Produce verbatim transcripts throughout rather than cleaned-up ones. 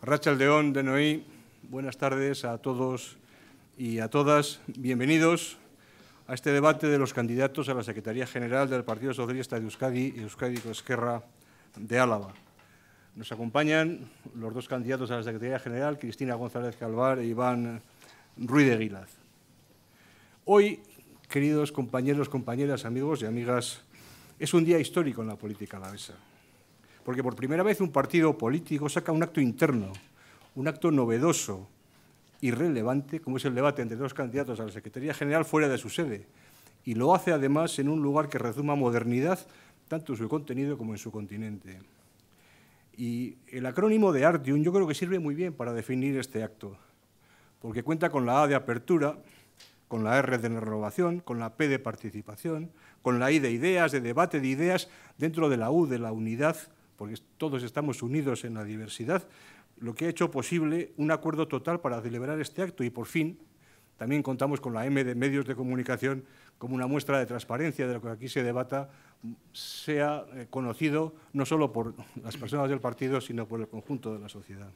Arratsaldeon denoi, buenas tardes a todos y a todas. Bienvenidos a este debate de los candidatos a la Secretaría General del Partido Socialista de Euskadi y Euskadiko Ezkerra de Álava. Nos acompañan los dos candidatos a la Secretaría General, Cristina González Calvar e Iván Ruiz de Guilaz. Hoy, queridos compañeros, compañeras, amigos y amigas, es un día histórico en la política alavesa, porque por primera vez un partido político saca un acto interno, un acto novedoso y relevante, como es el debate entre dos candidatos a la Secretaría General fuera de su sede, y lo hace además en un lugar que rezuma modernidad, tanto en su contenido como en su continente. Y el acrónimo de Artium yo creo que sirve muy bien para definir este acto, porque cuenta con la A de apertura, con la R de renovación, con la P de participación, con la I de ideas, de debate de ideas, dentro de la U de la unidad, porque todos estamos unidos en la diversidad, lo que ha hecho posible un acuerdo total para celebrar este acto y, por fin, también contamos con la M de medios de comunicación como una muestra de transparencia de lo que aquí se debata, sea conocido no solo por las personas del partido, sino por el conjunto de la sociedad.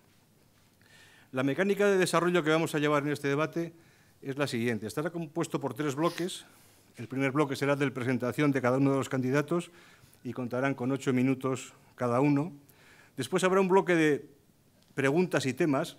La mecánica de desarrollo que vamos a llevar en este debate es la siguiente. Estará compuesto por tres bloques. El primer bloque será de presentación de cada uno de los candidatos y contarán con ocho minutos cada uno. Después habrá un bloque de preguntas y temas.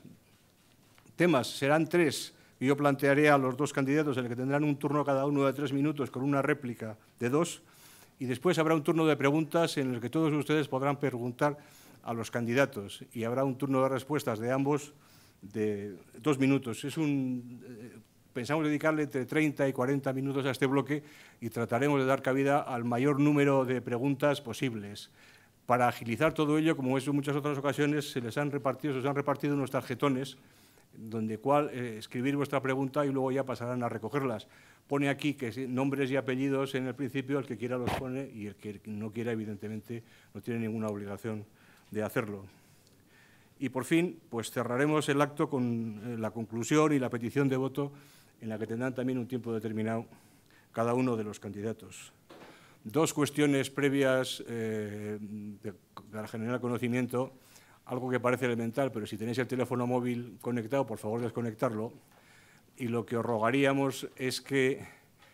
Temas serán tres y yo plantearé a los dos candidatos en el que tendrán un turno cada uno de tres minutos con una réplica de dos. Y después habrá un turno de preguntas en el que todos ustedes podrán preguntar a los candidatos y habrá un turno de respuestas de ambos de dos minutos. Es un, eh, pensamos dedicarle entre treinta y cuarenta minutos a este bloque y trataremos de dar cabida al mayor número de preguntas posibles. Para agilizar todo ello, como he hecho en muchas otras ocasiones, se les han repartido, se les han repartido unos tarjetones donde cual eh, escribir vuestra pregunta y luego ya pasarán a recogerlas. Pone aquí que nombres y apellidos en el principio, el que quiera los pone y el que no quiera, evidentemente, no tiene ninguna obligación de hacerlo. Y, por fin, pues cerraremos el acto con la conclusión y la petición de voto en la que tendrán también un tiempo determinado cada uno de los candidatos. Dos cuestiones previas eh, de, para generar conocimiento, algo que parece elemental, pero si tenéis el teléfono móvil conectado, por favor, desconectarlo. Y lo que os rogaríamos es que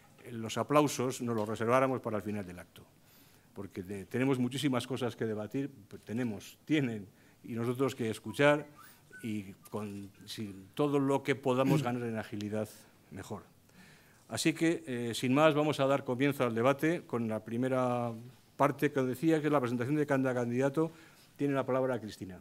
los aplausos nos los reserváramos para el final del acto, porque de, tenemos muchísimas cosas que debatir, tenemos, tienen, y nosotros que escuchar, y con si, todo lo que podamos ganar en agilidad, mejor. Así que, eh, sin más, vamos a dar comienzo al debate con la primera parte que decía, que es la presentación de cada candidato. Tiene la palabra Cristina.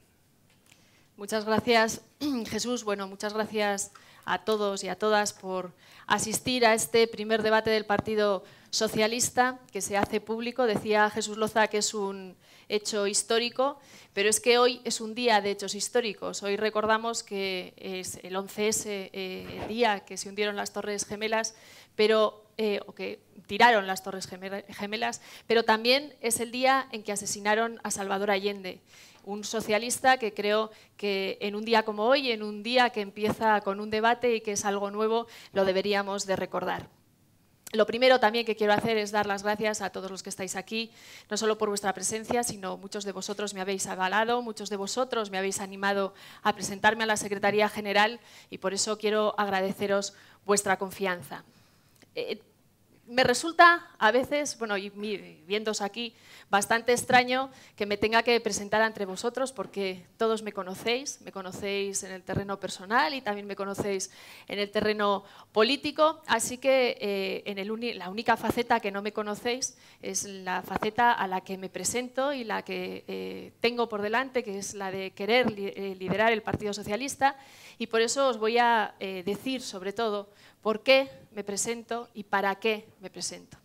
Muchas gracias, Jesús. Bueno, muchas gracias a todos y a todas por asistir a este primer debate del Partido Socialista que se hace público. Decía Jesús Loza que es un hecho histórico, pero es que hoy es un día de hechos históricos. Hoy recordamos que es el once ese, eh, el día que se hundieron las Torres Gemelas, pero, eh, o que tiraron las Torres Gemelas, pero también es el día en que asesinaron a Salvador Allende, un socialista que creo que en un día como hoy, en un día que empieza con un debate y que es algo nuevo, lo deberíamos de recordar. Lo primero también que quiero hacer es dar las gracias a todos los que estáis aquí, no solo por vuestra presencia, sino muchos de vosotros me habéis avalado, muchos de vosotros me habéis animado a presentarme a la Secretaría General y por eso quiero agradeceros vuestra confianza. Eh, Me resulta a veces, bueno, y viéndoos aquí, bastante extraño que me tenga que presentar entre vosotros porque todos me conocéis, me conocéis en el terreno personal y también me conocéis en el terreno político, así que eh, en el uni, la única faceta que no me conocéis es la faceta a la que me presento y la que eh, tengo por delante, que es la de querer li eh, liderar el Partido Socialista, y por eso os voy a eh, decir sobre todo por qué me presento y para qué me presento.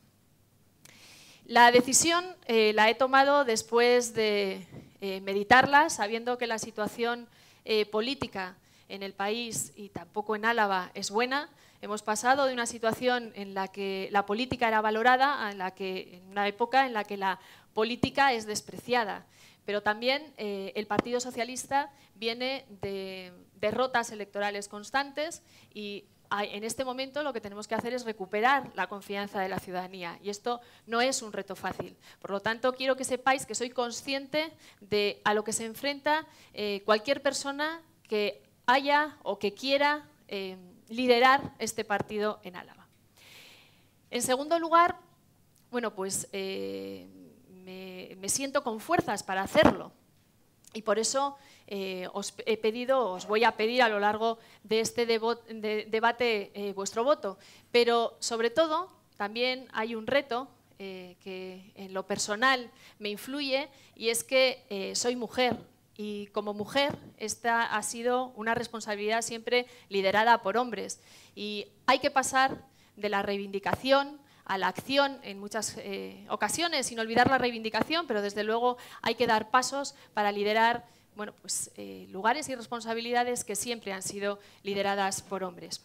La decisión eh, la he tomado después de eh, meditarla, sabiendo que la situación eh, política en el país y tampoco en Álava es buena. Hemos pasado de una situación en la que la política era valorada a la que, en una época en la que la política es despreciada. Pero también eh, el Partido Socialista viene de derrotas electorales constantes y en este momento lo que tenemos que hacer es recuperar la confianza de la ciudadanía y esto no es un reto fácil. Por lo tanto, quiero que sepáis que soy consciente de a lo que se enfrenta eh, cualquier persona que haya o que quiera eh, liderar este partido en Álava. En segundo lugar, bueno, pues eh, me, me siento con fuerzas para hacerlo. Y por eso eh, os he pedido, os voy a pedir a lo largo de este de, debate eh, vuestro voto. Pero sobre todo también hay un reto eh, que en lo personal me influye y es que eh, soy mujer. Y como mujer esta ha sido una responsabilidad siempre liderada por hombres. Y hay que pasar de la reivindicación a la acción en muchas eh, ocasiones, sin olvidar la reivindicación, pero desde luego hay que dar pasos para liderar bueno, pues, eh, lugares y responsabilidades que siempre han sido lideradas por hombres.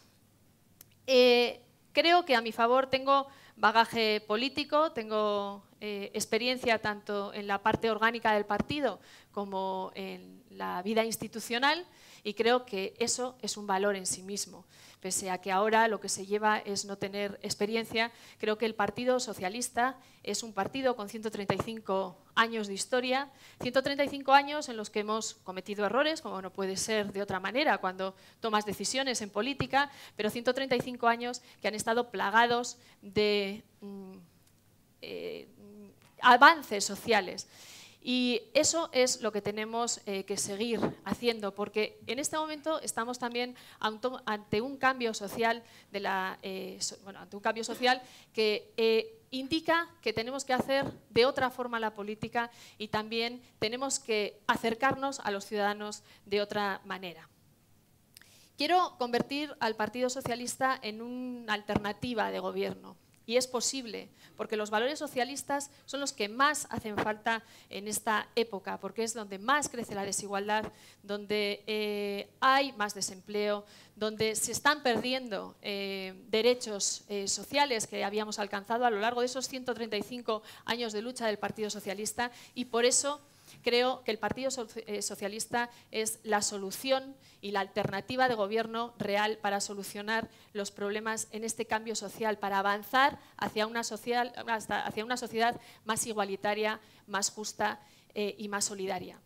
Eh, creo que a mi favor tengo bagaje político, tengo eh, experiencia tanto en la parte orgánica del partido como en la vida institucional y creo que eso es un valor en sí mismo. Pese a que ahora lo que se lleva es no tener experiencia, creo que el Partido Socialista es un partido con ciento treinta y cinco años de historia, ciento treinta y cinco años en los que hemos cometido errores, como no puede ser de otra manera cuando tomas decisiones en política, pero ciento treinta y cinco años que han estado plagados de mm, eh, avances sociales. Y eso es lo que tenemos eh, que seguir haciendo, porque en este momento estamos también ante un cambio social, de la, eh, bueno, ante un cambio social que eh, indica que tenemos que hacer de otra forma la política y también tenemos que acercarnos a los ciudadanos de otra manera. Quiero convertir al Partido Socialista en una alternativa de gobierno. Y es posible, porque los valores socialistas son los que más hacen falta en esta época, porque es donde más crece la desigualdad, donde eh, hay más desempleo, donde se están perdiendo eh, derechos eh, sociales que habíamos alcanzado a lo largo de esos ciento treinta y cinco años de lucha del Partido Socialista y por eso creo que el Partido Socialista es la solución y la alternativa de gobierno real para solucionar los problemas en este cambio social, para avanzar hacia una, social, hacia una sociedad más igualitaria, más justa eh, y más solidaria.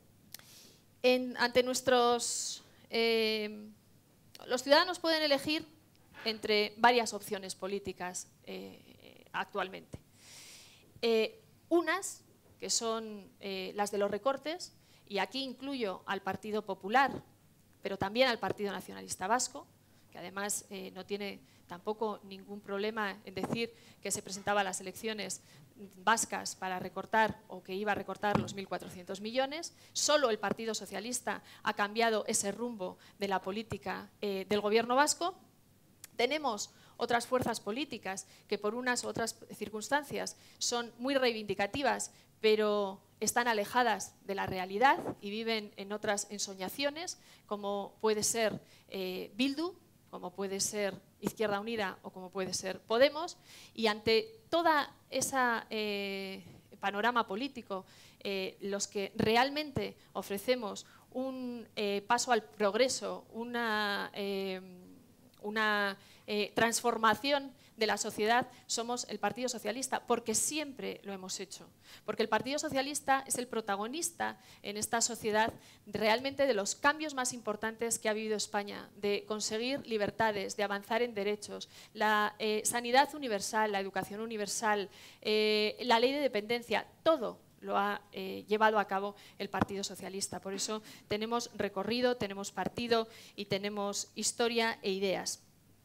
En, ante nuestros... Eh, los ciudadanos pueden elegir entre varias opciones políticas eh, actualmente. Eh, unas que son eh, las de los recortes, y aquí incluyo al Partido Popular, pero también al Partido Nacionalista Vasco, que además eh, no tiene tampoco ningún problema en decir que se presentaba a las elecciones vascas para recortar o que iba a recortar los mil cuatrocientos millones. Solo el Partido Socialista ha cambiado ese rumbo de la política eh, del gobierno vasco. Tenemos otras fuerzas políticas que por unas u otras circunstancias son muy reivindicativas, pero están alejadas de la realidad y viven en otras ensoñaciones, como puede ser eh, Bildu, como puede ser Izquierda Unida o como puede ser Podemos. Y ante toda esa eh, panorama político, eh, los que realmente ofrecemos un eh, paso al progreso, una, eh, una eh, transformación de la sociedad, somos el Partido Socialista, porque siempre lo hemos hecho. Porque el Partido Socialista es el protagonista en esta sociedad realmente de los cambios más importantes que ha vivido España, de conseguir libertades, de avanzar en derechos, la eh, sanidad universal, la educación universal, eh, la ley de dependencia, todo lo ha eh, llevado a cabo el Partido Socialista. Por eso tenemos recorrido, tenemos partido y tenemos historia e ideas.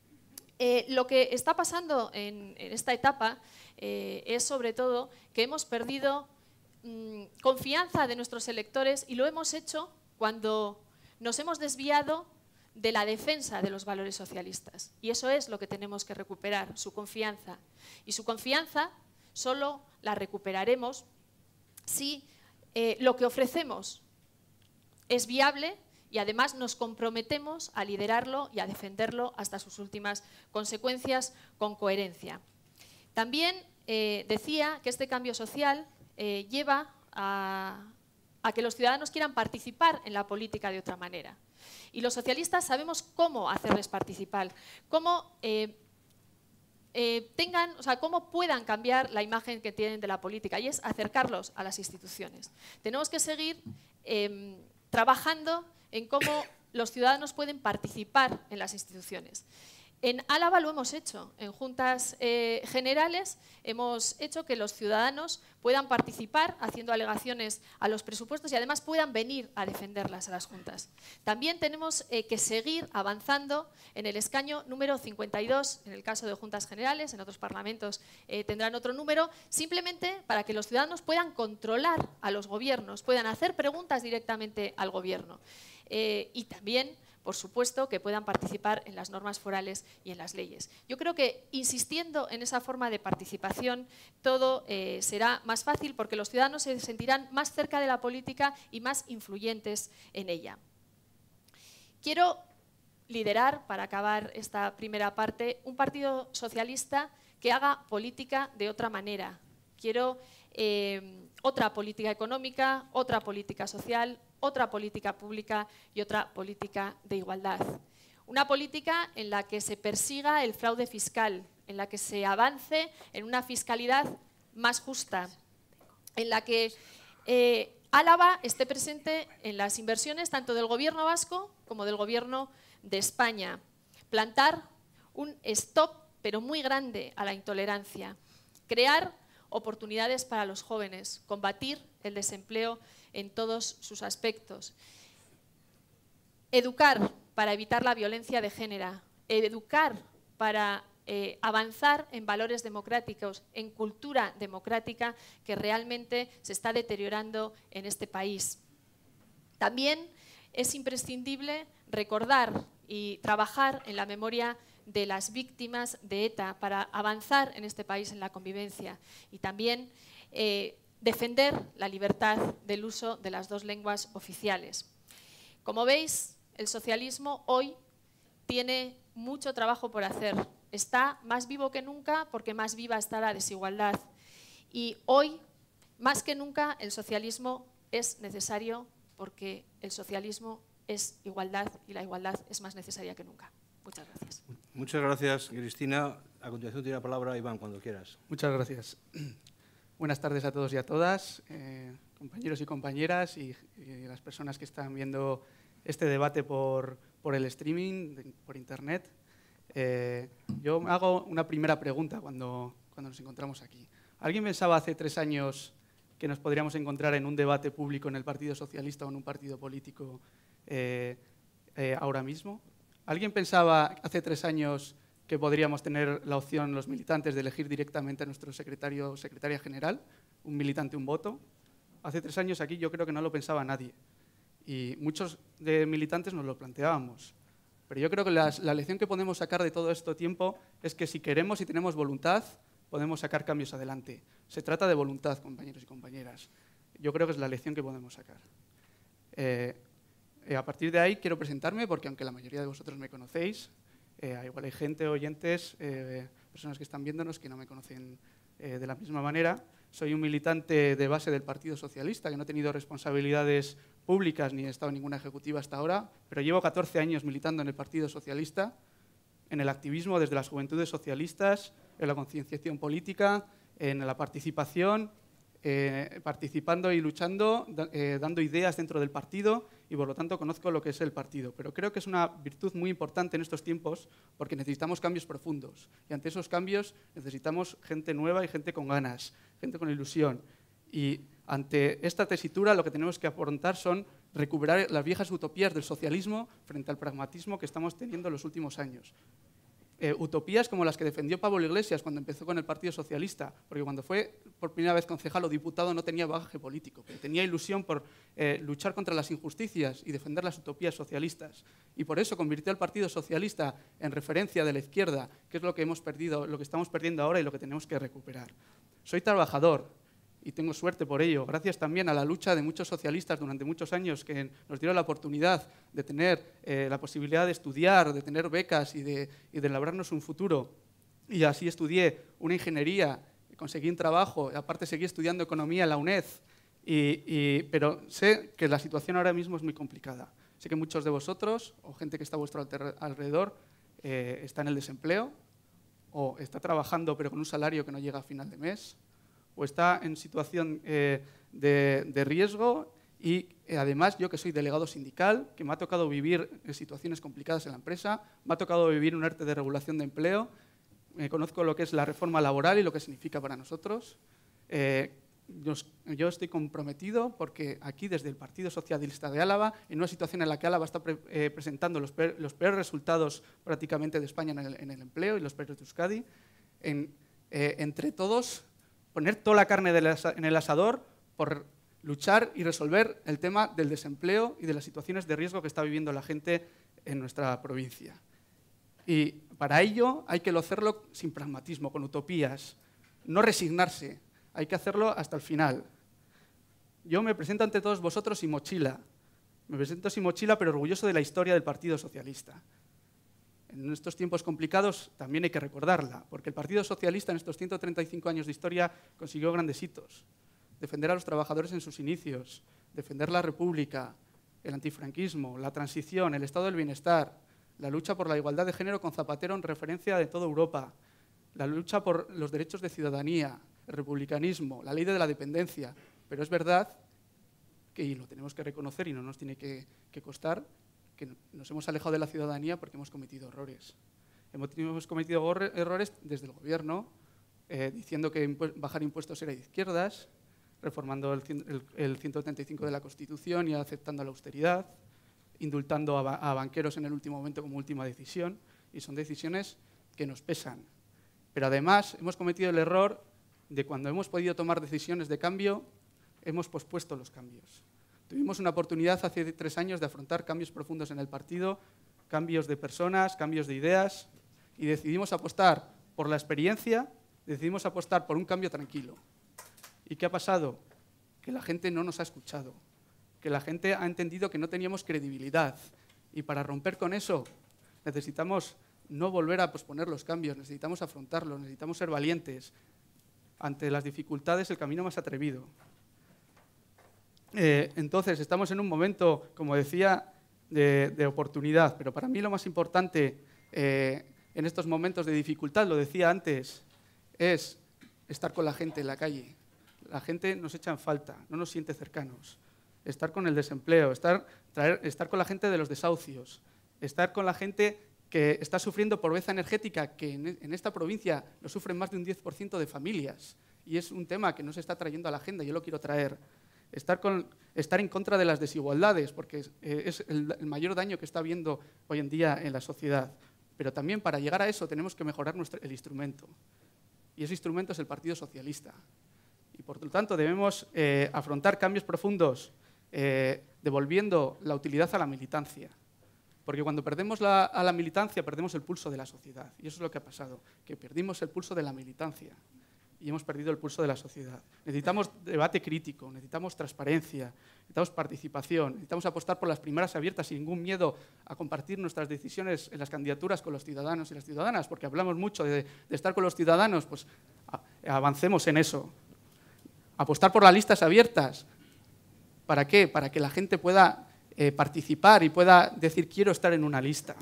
Eh, lo que está pasando en, en esta etapa eh, es sobre todo que hemos perdido mmm, confianza de nuestros electores y lo hemos hecho cuando nos hemos desviado de la defensa de los valores socialistas. Y eso es lo que tenemos que recuperar, su confianza. Y su confianza solo la recuperaremos si eh, lo que ofrecemos es viable y además nos comprometemos a liderarlo y a defenderlo hasta sus últimas consecuencias con coherencia. También eh, decía que este cambio social eh, lleva a a que los ciudadanos quieran participar en la política de otra manera. Y los socialistas sabemos cómo hacerles participar, cómo, eh, eh, tengan, o sea, cómo puedan cambiar la imagen que tienen de la política, y es acercarlos a las instituciones. Tenemos que seguir eh, trabajando en cómo los ciudadanos pueden participar en las instituciones. En Álava lo hemos hecho, en juntas eh, generales hemos hecho que los ciudadanos puedan participar haciendo alegaciones a los presupuestos y además puedan venir a defenderlas a las juntas. También tenemos eh, que seguir avanzando en el escaño número cincuenta y dos, en el caso de juntas generales, en otros parlamentos eh, tendrán otro número, simplemente para que los ciudadanos puedan controlar a los gobiernos, puedan hacer preguntas directamente al gobierno. Eh, y también, por supuesto, que puedan participar en las normas forales y en las leyes. Yo creo que insistiendo en esa forma de participación todo eh, será más fácil porque los ciudadanos se sentirán más cerca de la política y más influyentes en ella. Quiero liderar, para acabar esta primera parte, un partido socialista que haga política de otra manera. Quiero eh, otra política económica, otra política social, otra política pública y otra política de igualdad. Una política en la que se persiga el fraude fiscal, en la que se avance en una fiscalidad más justa, en la que eh, Álava esté presente en las inversiones tanto del Gobierno vasco como del Gobierno de España. Plantar un stop, pero muy grande, a la intolerancia. Crear oportunidades para los jóvenes, combatir el desempleo en todos sus aspectos. Educar para evitar la violencia de género, educar para eh, avanzar en valores democráticos, en cultura democrática que realmente se está deteriorando en este país. También es imprescindible recordar y trabajar en la memoria de las víctimas de ETA para avanzar en este país en la convivencia y también eh, defender la libertad del uso de las dos lenguas oficiales. Como veis, el socialismo hoy tiene mucho trabajo por hacer. Está más vivo que nunca porque más viva está la desigualdad. Y hoy, más que nunca, el socialismo es necesario porque el socialismo es igualdad y la igualdad es más necesaria que nunca. Muchas gracias. Muchas gracias, Cristina. A continuación tiene la palabra Iván, cuando quieras. Muchas gracias. Buenas tardes a todos y a todas, eh, compañeros y compañeras y, y las personas que están viendo este debate por, por el streaming, de, por internet. Eh, yo me hago una primera pregunta cuando, cuando nos encontramos aquí. ¿Alguien pensaba hace tres años que nos podríamos encontrar en un debate público en el Partido Socialista o en un partido político eh, eh, ahora mismo? ¿Alguien pensaba hace tres años que podríamos tener la opción los militantes de elegir directamente a nuestro secretario o secretaria general, un militante, un voto? Hace tres años aquí yo creo que no lo pensaba nadie y muchos de militantes nos lo planteábamos. Pero yo creo que las, la lección que podemos sacar de todo este tiempo es que si queremos y tenemos voluntad, podemos sacar cambios adelante. Se trata de voluntad, compañeros y compañeras. Yo creo que es la lección que podemos sacar. Eh, eh, a partir de ahí quiero presentarme porque aunque la mayoría de vosotros me conocéis, Eh, igual hay gente, oyentes, eh, personas que están viéndonos que no me conocen eh, de la misma manera. Soy un militante de base del Partido Socialista, que no he tenido responsabilidades públicas ni he estado en ninguna ejecutiva hasta ahora, pero llevo catorce años militando en el Partido Socialista, en el activismo desde las juventudes socialistas, en la concienciación política, en la participación, eh, participando y luchando, da, eh, dando ideas dentro del partido y por lo tanto conozco lo que es el partido. Pero creo que es una virtud muy importante en estos tiempos porque necesitamos cambios profundos y ante esos cambios necesitamos gente nueva y gente con ganas, gente con ilusión. Y ante esta tesitura lo que tenemos que afrontar son recuperar las viejas utopías del socialismo frente al pragmatismo que estamos teniendo en los últimos años. Eh, utopías como las que defendió Pablo Iglesias cuando empezó con el Partido Socialista, porque cuando fue por primera vez concejal o diputado no tenía bagaje político, pero tenía ilusión por eh, luchar contra las injusticias y defender las utopías socialistas. Y por eso convirtió al Partido Socialista en referencia de la izquierda, que es lo que hemos perdido, lo que estamos perdiendo ahora y lo que tenemos que recuperar. Soy trabajador y tengo suerte por ello, gracias también a la lucha de muchos socialistas durante muchos años que nos dieron la oportunidad de tener eh, la posibilidad de estudiar, de tener becas y de, y de labrarnos un futuro. Y así estudié una ingeniería, conseguí un trabajo, y aparte seguí estudiando economía en la UNED, y, y, pero sé que la situación ahora mismo es muy complicada. Sé que muchos de vosotros, o gente que está a vuestro alrededor, eh, está en el desempleo, o está trabajando pero con un salario que no llega a final de mes, o está en situación eh, de, de riesgo y eh, además yo que soy delegado sindical, que me ha tocado vivir en situaciones complicadas en la empresa, me ha tocado vivir un ERTE de regulación de empleo, eh, conozco lo que es la reforma laboral y lo que significa para nosotros. Eh, yo, yo estoy comprometido porque aquí desde el Partido Socialista de Álava, en una situación en la que Álava está pre, eh, presentando los, peor, los peores resultados prácticamente de España en el, en el empleo y los peores de Euskadi, en, eh, entre todos poner toda la carne del asa, en el asador por luchar y resolver el tema del desempleo y de las situaciones de riesgo que está viviendo la gente en nuestra provincia. Y para ello hay que hacerlo sin pragmatismo, con utopías, no resignarse, hay que hacerlo hasta el final. Yo me presento ante todos vosotros sin mochila, me presento sin mochila pero orgulloso de la historia del Partido Socialista. En estos tiempos complicados también hay que recordarla, porque el Partido Socialista en estos ciento treinta y cinco años de historia consiguió grandes hitos. Defender a los trabajadores en sus inicios, defender la República, el antifranquismo, la transición, el estado del bienestar, la lucha por la igualdad de género con Zapatero en referencia de toda Europa, la lucha por los derechos de ciudadanía, el republicanismo, la ley de la dependencia. Pero es verdad que, y lo tenemos que reconocer y no nos tiene que, que costar, que nos hemos alejado de la ciudadanía porque hemos cometido errores. Hemos, hemos cometido errores desde el gobierno, eh, diciendo que impu- bajar impuestos era de izquierdas, reformando el, el, el ciento setenta y cinco de la Constitución y aceptando la austeridad, indultando a, a banqueros en el último momento como última decisión, y son decisiones que nos pesan. Pero además hemos cometido el error de cuando hemos podido tomar decisiones de cambio, hemos pospuesto los cambios. Tuvimos una oportunidad hace tres años de afrontar cambios profundos en el partido, cambios de personas, cambios de ideas, y decidimos apostar por la experiencia, decidimos apostar por un cambio tranquilo. ¿Y qué ha pasado? Que la gente no nos ha escuchado, que la gente ha entendido que no teníamos credibilidad. Y para romper con eso necesitamos no volver a posponer los cambios, necesitamos afrontarlos, necesitamos ser valientes. Ante las dificultades, el camino más atrevido. Eh, entonces, estamos en un momento, como decía, de, de oportunidad, pero para mí lo más importante eh, en estos momentos de dificultad, lo decía antes, es estar con la gente en la calle. La gente nos echa en falta, no nos siente cercanos. Estar con el desempleo, estar, traer, estar con la gente de los desahucios, estar con la gente que está sufriendo pobreza energética, que en, en esta provincia lo sufren más de un diez por ciento de familias, y es un tema que no se está trayendo a la agenda, yo lo quiero traer. Estar, con, estar en contra de las desigualdades, porque es, eh, es el, el mayor daño que está habiendo hoy en día en la sociedad. Pero también para llegar a eso tenemos que mejorar nuestro, el instrumento. Y ese instrumento es el Partido Socialista. Y por lo tanto debemos eh, afrontar cambios profundos, eh, devolviendo la utilidad a la militancia. Porque cuando perdemos la, a la militancia, perdemos el pulso de la sociedad. Y eso es lo que ha pasado, que perdimos el pulso de la militancia. Y hemos perdido el pulso de la sociedad. Necesitamos debate crítico, necesitamos transparencia, necesitamos participación, necesitamos apostar por las primeras abiertas sin ningún miedo a compartir nuestras decisiones en las candidaturas con los ciudadanos y las ciudadanas, porque hablamos mucho de, de estar con los ciudadanos, pues a, avancemos en eso. Apostar por las listas abiertas. ¿Para qué? Para que la gente pueda eh, participar y pueda decir quiero estar en una lista.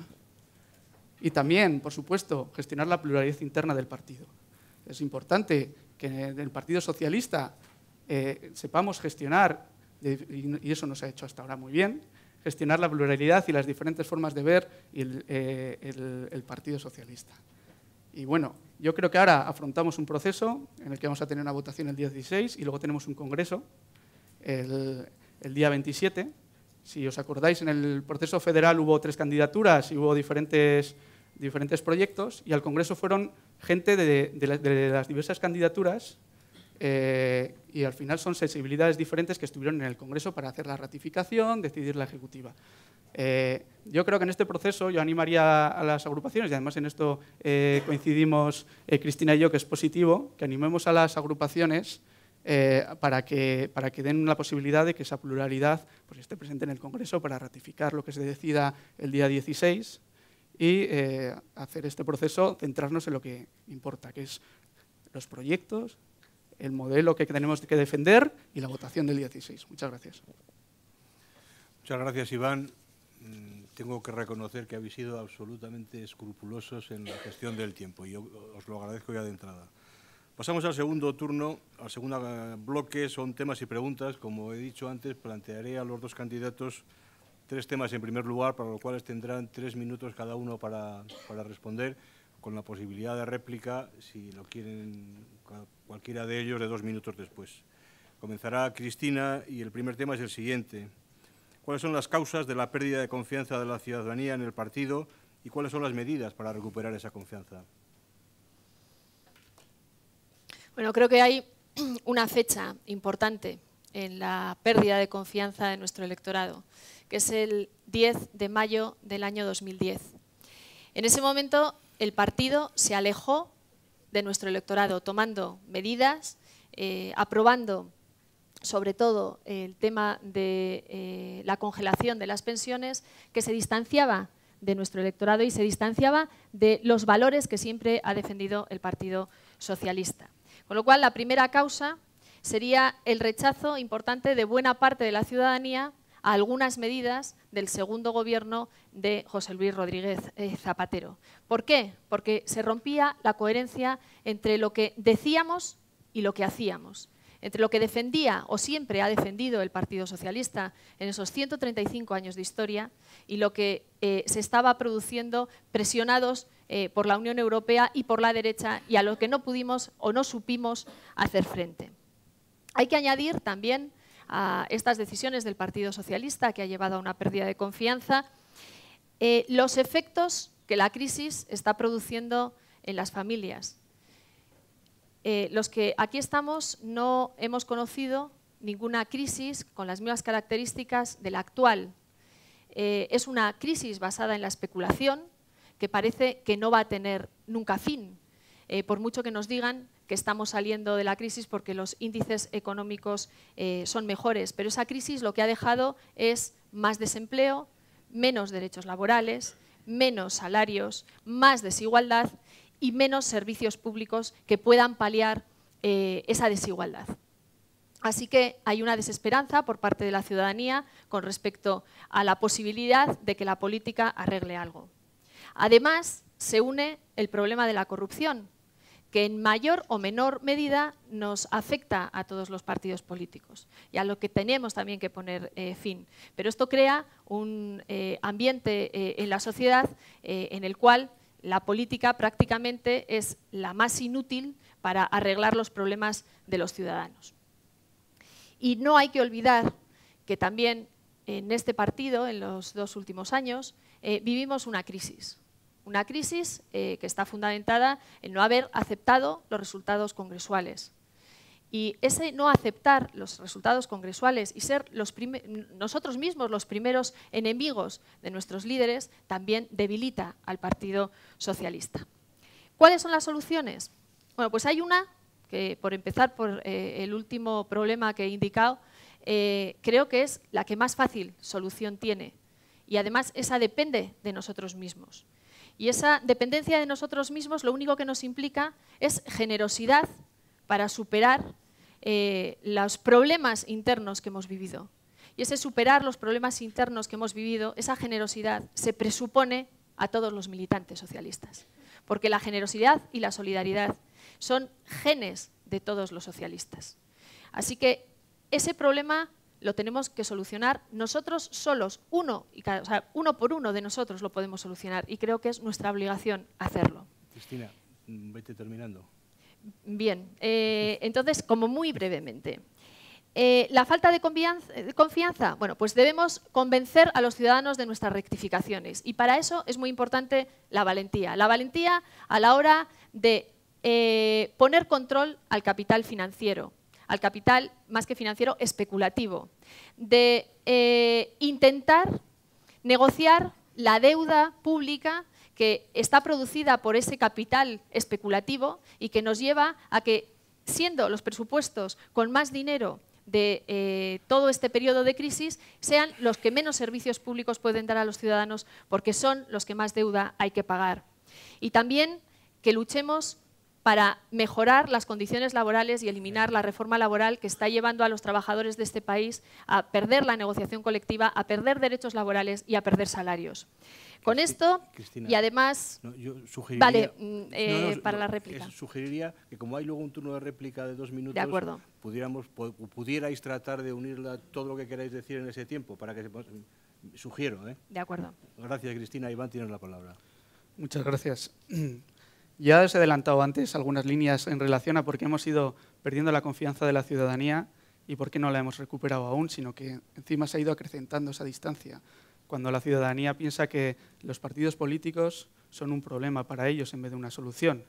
Y también, por supuesto, gestionar la pluralidad interna del partido. Es importante que en el Partido Socialista eh, sepamos gestionar, y eso nos ha hecho hasta ahora muy bien, gestionar la pluralidad y las diferentes formas de ver el, eh, el, el Partido Socialista. Y bueno, yo creo que ahora afrontamos un proceso en el que vamos a tener una votación el día dieciséis y luego tenemos un congreso el, el día veintisiete. Si os acordáis, en el proceso federal hubo tres candidaturas y hubo diferentes... diferentes proyectos, y al Congreso fueron gente de, de, la, de las diversas candidaturas eh, y al final son sensibilidades diferentes que estuvieron en el Congreso para hacer la ratificación, decidir la ejecutiva. Eh, yo creo que en este proceso yo animaría a las agrupaciones, y además en esto eh, coincidimos eh, Cristina y yo, que es positivo, que animemos a las agrupaciones eh, para, que, para que den la posibilidad de que esa pluralidad pues, esté presente en el Congreso para ratificar lo que se decida el día dieciséis. Y eh, hacer este proceso, centrarnos en lo que importa, que es los proyectos, el modelo que tenemos que defender y la votación del dieciséis. Muchas gracias. Muchas gracias, Iván. Tengo que reconocer que habéis sido absolutamente escrupulosos en la gestión del tiempo y yo os lo agradezco ya de entrada. Pasamos al segundo turno, al segundo bloque, son temas y preguntas. Como he dicho antes, plantearé a los dos candidatos tres temas en primer lugar, para los cuales tendrán tres minutos cada uno para, para responder, con la posibilidad de réplica, si lo quieren cualquiera de ellos, de dos minutos después. Comenzará Cristina y el primer tema es el siguiente. ¿Cuáles son las causas de la pérdida de confianza de la ciudadanía en el partido y cuáles son las medidas para recuperar esa confianza? Bueno, creo que hay una fecha importante en la pérdida de confianza de nuestro electorado, que es el diez de mayo del año dos mil diez. En ese momento, el partido se alejó de nuestro electorado, tomando medidas, eh, aprobando sobre todo el tema de eh, la congelación de las pensiones, que se distanciaba de nuestro electorado y se distanciaba de los valores que siempre ha defendido el Partido Socialista. Con lo cual, la primera causa sería el rechazo importante de buena parte de la ciudadanía a algunas medidas del segundo gobierno de José Luis Rodríguez eh, Zapatero. ¿Por qué? Porque se rompía la coherencia entre lo que decíamos y lo que hacíamos, entre lo que defendía o siempre ha defendido el Partido Socialista en esos ciento treinta y cinco años de historia y lo que eh, se estaba produciendo presionados eh, por la Unión Europea y por la derecha y a lo que no pudimos o no supimos hacer frente. Hay que añadir también a estas decisiones del Partido Socialista, que ha llevado a una pérdida de confianza, eh, los efectos que la crisis está produciendo en las familias. Eh, los que aquí estamos no hemos conocido ninguna crisis con las mismas características de la actual. Eh, es una crisis basada en la especulación que parece que no va a tener nunca fin, eh, por mucho que nos digan que estamos saliendo de la crisis porque los índices económicos eh, son mejores. Pero esa crisis lo que ha dejado es más desempleo, menos derechos laborales, menos salarios, más desigualdad y menos servicios públicos que puedan paliar eh, esa desigualdad. Así que hay una desesperanza por parte de la ciudadanía con respecto a la posibilidad de que la política arregle algo. Además, se une el problema de la corrupción, que en mayor o menor medida nos afecta a todos los partidos políticos y a lo que tenemos también que poner eh, fin. Pero esto crea un eh, ambiente eh, en la sociedad eh, en el cual la política prácticamente es la más inútil para arreglar los problemas de los ciudadanos. Y no hay que olvidar que también en este partido, en los dos últimos años, eh, vivimos una crisis. Una crisis eh, que está fundamentada en no haber aceptado los resultados congresuales. Y ese no aceptar los resultados congresuales y ser los nosotros mismos los primeros enemigos de nuestros líderes también debilita al Partido Socialista. ¿Cuáles son las soluciones? Bueno, pues hay una, que por empezar por eh, el último problema que he indicado, eh, creo que es la que más fácil solución tiene. Y además esa depende de nosotros mismos. Y esa dependencia de nosotros mismos lo único que nos implica es generosidad para superar eh, los problemas internos que hemos vivido. Y ese superar los problemas internos que hemos vivido, esa generosidad se presupone a todos los militantes socialistas. Porque la generosidad y la solidaridad son genes de todos los socialistas. Así que ese problema lo tenemos que solucionar nosotros solos, uno, y cada, o sea, uno por uno de nosotros lo podemos solucionar y creo que es nuestra obligación hacerlo. Cristina, vete terminando. Bien, eh, entonces, como muy brevemente. Eh, la falta de confianza, de confianza, bueno, pues debemos convencer a los ciudadanos de nuestras rectificaciones y para eso es muy importante la valentía. La valentía a la hora de eh, poner control al capital financiero, al capital más que financiero especulativo, de eh, intentar negociar la deuda pública que está producida por ese capital especulativo y que nos lleva a que, siendo los presupuestos con más dinero de eh, todo este periodo de crisis, sean los que menos servicios públicos pueden dar a los ciudadanos porque son los que más deuda hay que pagar. Y también que luchemos para mejorar las condiciones laborales y eliminar la reforma laboral que está llevando a los trabajadores de este país a perder la negociación colectiva, a perder derechos laborales y a perder salarios. Con esto, Cristina, y además... No, yo sugeriría, vale, eh, no, no, para no, la réplica. Sugeriría que como hay luego un turno de réplica de dos minutos, De acuerdo. Pudiéramos, pudierais tratar de unirla todo lo que queráis decir en ese tiempo, para que se, sugiero. ¿eh? De acuerdo. Gracias, Cristina. Iván, tienes la palabra. Muchas gracias. Ya os he adelantado antes algunas líneas en relación a por qué hemos ido perdiendo la confianza de la ciudadanía y por qué no la hemos recuperado aún, sino que encima se ha ido acrecentando esa distancia, cuando la ciudadanía piensa que los partidos políticos son un problema para ellos en vez de una solución.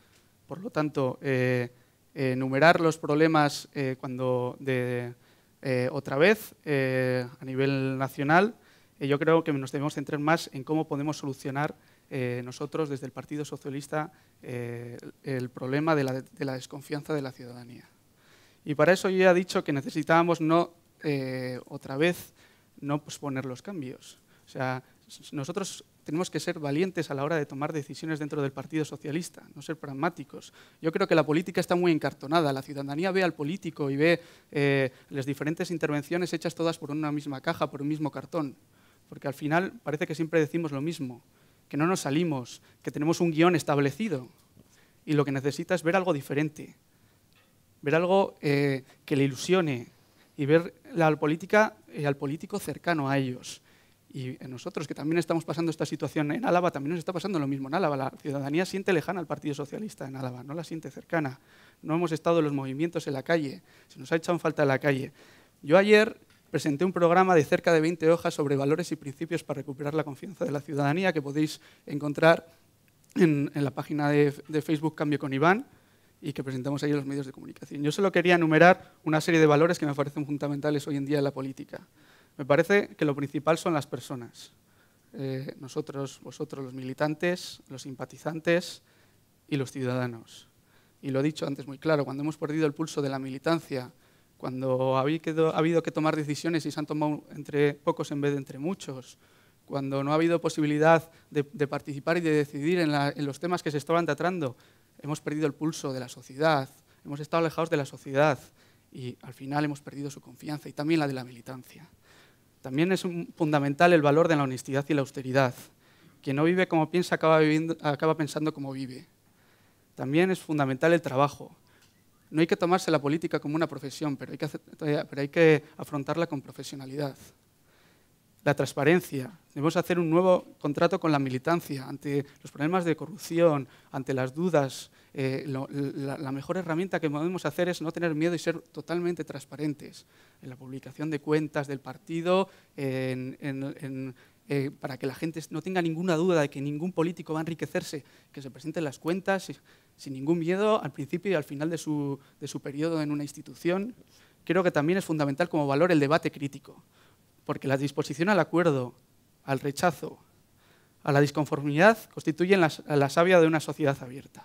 Por lo tanto, eh, enumerar los problemas eh, cuando de, eh, otra vez eh, a nivel nacional, eh, yo creo que nos debemos centrar más en cómo podemos solucionar Eh, nosotros, desde el Partido Socialista, eh, el problema de la, de la desconfianza de la ciudadanía. Y para eso yo ya he dicho que necesitábamos no, eh, otra vez, no posponer los cambios. O sea, nosotros tenemos que ser valientes a la hora de tomar decisiones dentro del Partido Socialista, no ser pragmáticos. Yo creo que la política está muy encartonada. La ciudadanía ve al político y ve eh, las diferentes intervenciones hechas todas por una misma caja, por un mismo cartón. Porque al final parece que siempre decimos lo mismo, que no nos salimos, que tenemos un guión establecido y lo que necesita es ver algo diferente, ver algo eh, que le ilusione y ver la política, eh, al político cercano a ellos. Y nosotros, que también estamos pasando esta situación en Álava, también nos está pasando lo mismo en Álava. La ciudadanía siente lejana al Partido Socialista en Álava, no la siente cercana. No hemos estado en los movimientos en la calle, se nos ha echado en falta en la calle. Yo ayer presenté un programa de cerca de veinte hojas sobre valores y principios para recuperar la confianza de la ciudadanía que podéis encontrar en, en la página de, de Facebook Cambio con Iván y que presentamos ahí en los medios de comunicación. Yo solo quería enumerar una serie de valores que me parecen fundamentales hoy en día en la política. Me parece que lo principal son las personas. Eh, nosotros, vosotros, los militantes, los simpatizantes y los ciudadanos. Y lo he dicho antes muy claro, cuando hemos perdido el pulso de la militancia, cuando ha habido que tomar decisiones y se han tomado entre pocos en vez de entre muchos, cuando no ha habido posibilidad de, de participar y de decidir en, la, en los temas que se estaban tratando, hemos perdido el pulso de la sociedad, hemos estado alejados de la sociedad y al final hemos perdido su confianza y también la de la militancia. También es un, fundamental el valor de la honestidad y la austeridad. Quien no vive como piensa acaba, viviendo, acaba pensando como vive. También es fundamental el trabajo. No hay que tomarse la política como una profesión, pero hay que, hacer, pero hay que afrontarla con profesionalidad. La transparencia. Debemos hacer un nuevo contrato con la militancia ante los problemas de corrupción, ante las dudas. Eh, lo, la, la mejor herramienta que podemos hacer es no tener miedo y ser totalmente transparentes en la publicación de cuentas del partido, en, en, en, eh, para que la gente no tenga ninguna duda de que ningún político va a enriquecerse, que se presenten las cuentas sin ningún miedo al principio y al final de su, de su periodo en una institución. Creo que también es fundamental como valor el debate crítico, porque la disposición al acuerdo, al rechazo, a la disconformidad constituyen la, la savia de una sociedad abierta.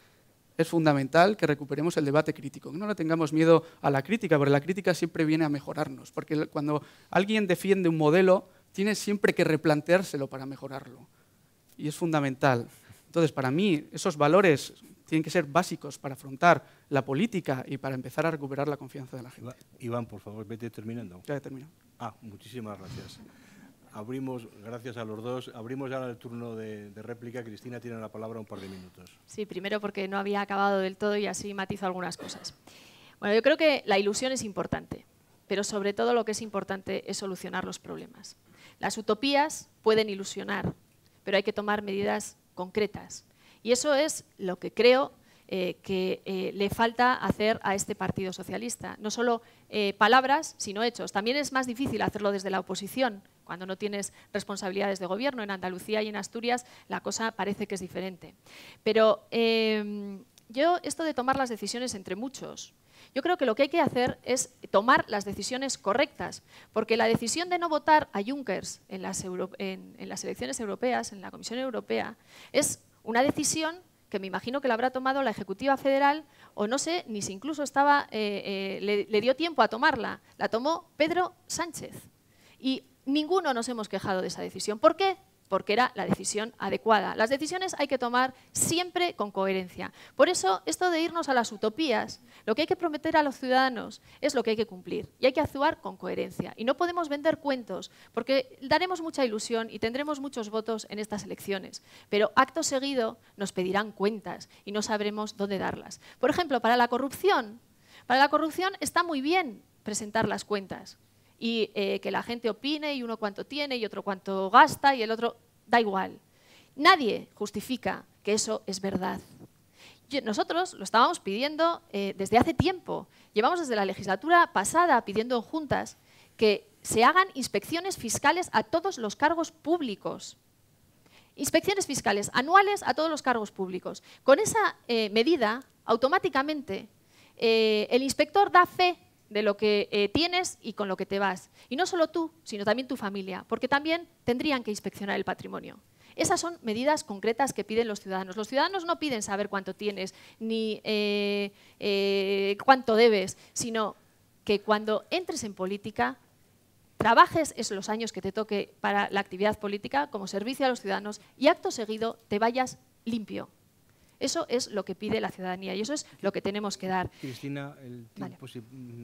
Es fundamental que recuperemos el debate crítico, que no le tengamos miedo a la crítica, porque la crítica siempre viene a mejorarnos, porque cuando alguien defiende un modelo, tiene siempre que replanteárselo para mejorarlo, y es fundamental. Entonces, para mí, esos valores tienen que ser básicos para afrontar la política y para empezar a recuperar la confianza de la gente. Iván, por favor, vete terminando. Ya he terminado. Ah, muchísimas gracias. Abrimos, gracias a los dos, abrimos ya el turno de, de réplica. Cristina tiene la palabra un par de minutos. Sí, primero porque no había acabado del todo y así matizo algunas cosas. Bueno, yo creo que la ilusión es importante, pero sobre todo lo que es importante es solucionar los problemas. Las utopías pueden ilusionar, pero hay que tomar medidas concretas. Y eso es lo que creo eh, que eh, le falta hacer a este Partido Socialista. No solo eh, palabras, sino hechos. También es más difícil hacerlo desde la oposición, cuando no tienes responsabilidades de gobierno. En Andalucía y en Asturias la cosa parece que es diferente. Pero eh, yo, esto de tomar las decisiones entre muchos, yo creo que lo que hay que hacer es tomar las decisiones correctas, porque la decisión de no votar a Junckers en las, Euro, en, en las elecciones europeas, en la Comisión Europea, es una decisión que me imagino que la habrá tomado la Ejecutiva Federal, o no sé ni si incluso estaba, eh, eh, le, le dio tiempo a tomarla. La tomó Pedro Sánchez. Y ninguno nos hemos quejado de esa decisión. ¿Por qué? porque era la decisión adecuada. Las decisiones hay que tomar siempre con coherencia. Por eso, esto de irnos a las utopías, lo que hay que prometer a los ciudadanos es lo que hay que cumplir y hay que actuar con coherencia. Y no podemos vender cuentos, porque daremos mucha ilusión y tendremos muchos votos en estas elecciones, pero acto seguido nos pedirán cuentas y no sabremos dónde darlas. Por ejemplo, para la corrupción, para la corrupción está muy bien presentar las cuentas y eh, que la gente opine y uno cuánto tiene y otro cuánto gasta y el otro, da igual. Nadie justifica que eso es verdad. Nosotros lo estábamos pidiendo eh, desde hace tiempo. Llevamos desde la legislatura pasada pidiendo en juntas que se hagan inspecciones fiscales a todos los cargos públicos. Inspecciones fiscales anuales a todos los cargos públicos. Con esa eh, medida, automáticamente, eh, el inspector da fe de lo que eh, tienes y con lo que te vas. Y no solo tú, sino también tu familia, porque también tendrían que inspeccionar el patrimonio. Esas son medidas concretas que piden los ciudadanos. Los ciudadanos no piden saber cuánto tienes ni eh, eh, cuánto debes, sino que cuando entres en política, trabajes esos los años que te toque para la actividad política como servicio a los ciudadanos y acto seguido te vayas limpio. Eso es lo que pide la ciudadanía y eso es lo que tenemos que dar. Cristina, el tiempo... Vale. Sí,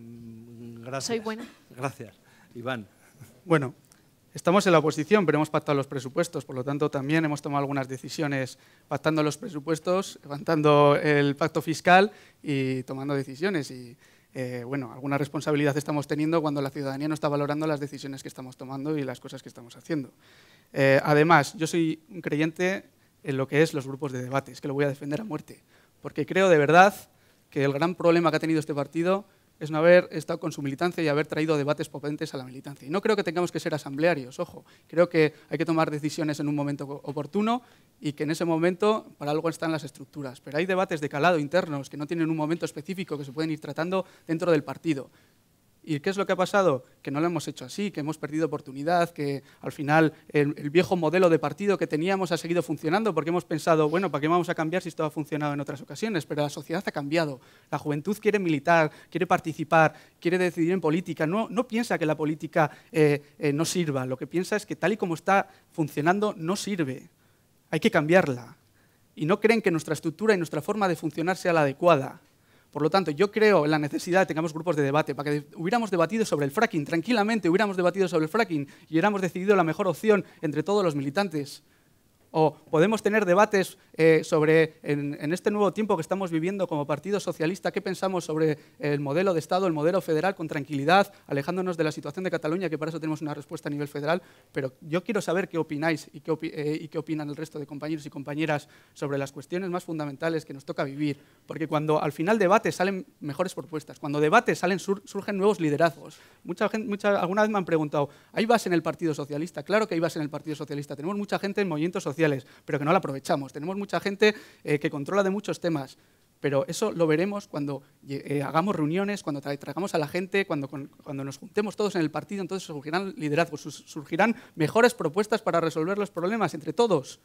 gracias. Soy buena. Gracias. Iván. Bueno, estamos en la oposición, pero hemos pactado los presupuestos, por lo tanto también hemos tomado algunas decisiones pactando los presupuestos, levantando el pacto fiscal y tomando decisiones. Y eh, bueno, alguna responsabilidad estamos teniendo cuando la ciudadanía no está valorando las decisiones que estamos tomando y las cosas que estamos haciendo. Eh, además, yo soy un creyente en lo que es los grupos de debates, que lo voy a defender a muerte, porque creo de verdad que el gran problema que ha tenido este partido es no haber estado con su militancia y haber traído debates potentes a la militancia. Y no creo que tengamos que ser asamblearios, ojo, creo que hay que tomar decisiones en un momento oportuno y que en ese momento para algo están las estructuras, pero hay debates de calado internos que no tienen un momento específico que se pueden ir tratando dentro del partido. ¿Y qué es lo que ha pasado? Que no lo hemos hecho así, que hemos perdido oportunidad, que al final el, el viejo modelo de partido que teníamos ha seguido funcionando porque hemos pensado, bueno, ¿para qué vamos a cambiar si esto ha funcionado en otras ocasiones? Pero la sociedad ha cambiado, la juventud quiere militar, quiere participar, quiere decidir en política, no, no piensa que la política eh, eh, no sirva, lo que piensa es que tal y como está funcionando no sirve, hay que cambiarla. Y no creen que nuestra estructura y nuestra forma de funcionar sea la adecuada. Por lo tanto, yo creo en la necesidad de que tengamos grupos de debate, para que hubiéramos debatido sobre el fracking, tranquilamente hubiéramos debatido sobre el fracking y hubiéramos decidido la mejor opción entre todos los militantes. O podemos tener debates eh, sobre, en, en este nuevo tiempo que estamos viviendo como Partido Socialista, qué pensamos sobre el modelo de Estado, el modelo federal, con tranquilidad, alejándonos de la situación de Cataluña, que para eso tenemos una respuesta a nivel federal. Pero yo quiero saber qué opináis y qué, opi eh, y qué opinan el resto de compañeros y compañeras sobre las cuestiones más fundamentales que nos toca vivir. Porque cuando al final debate salen mejores propuestas, cuando debate salen sur surgen nuevos liderazgos. Mucha gente, mucha, alguna vez me han preguntado, ¿hay base en el Partido Socialista? Claro que hay base en el Partido Socialista. Tenemos mucha gente en movimientos sociales, pero que no la aprovechamos. Tenemos mucha gente eh, que controla de muchos temas, pero eso lo veremos cuando eh, hagamos reuniones, cuando tra traigamos a la gente, cuando, con, cuando nos juntemos todos en el partido, entonces surgirán liderazgos, surgirán mejores propuestas para resolver los problemas entre todos.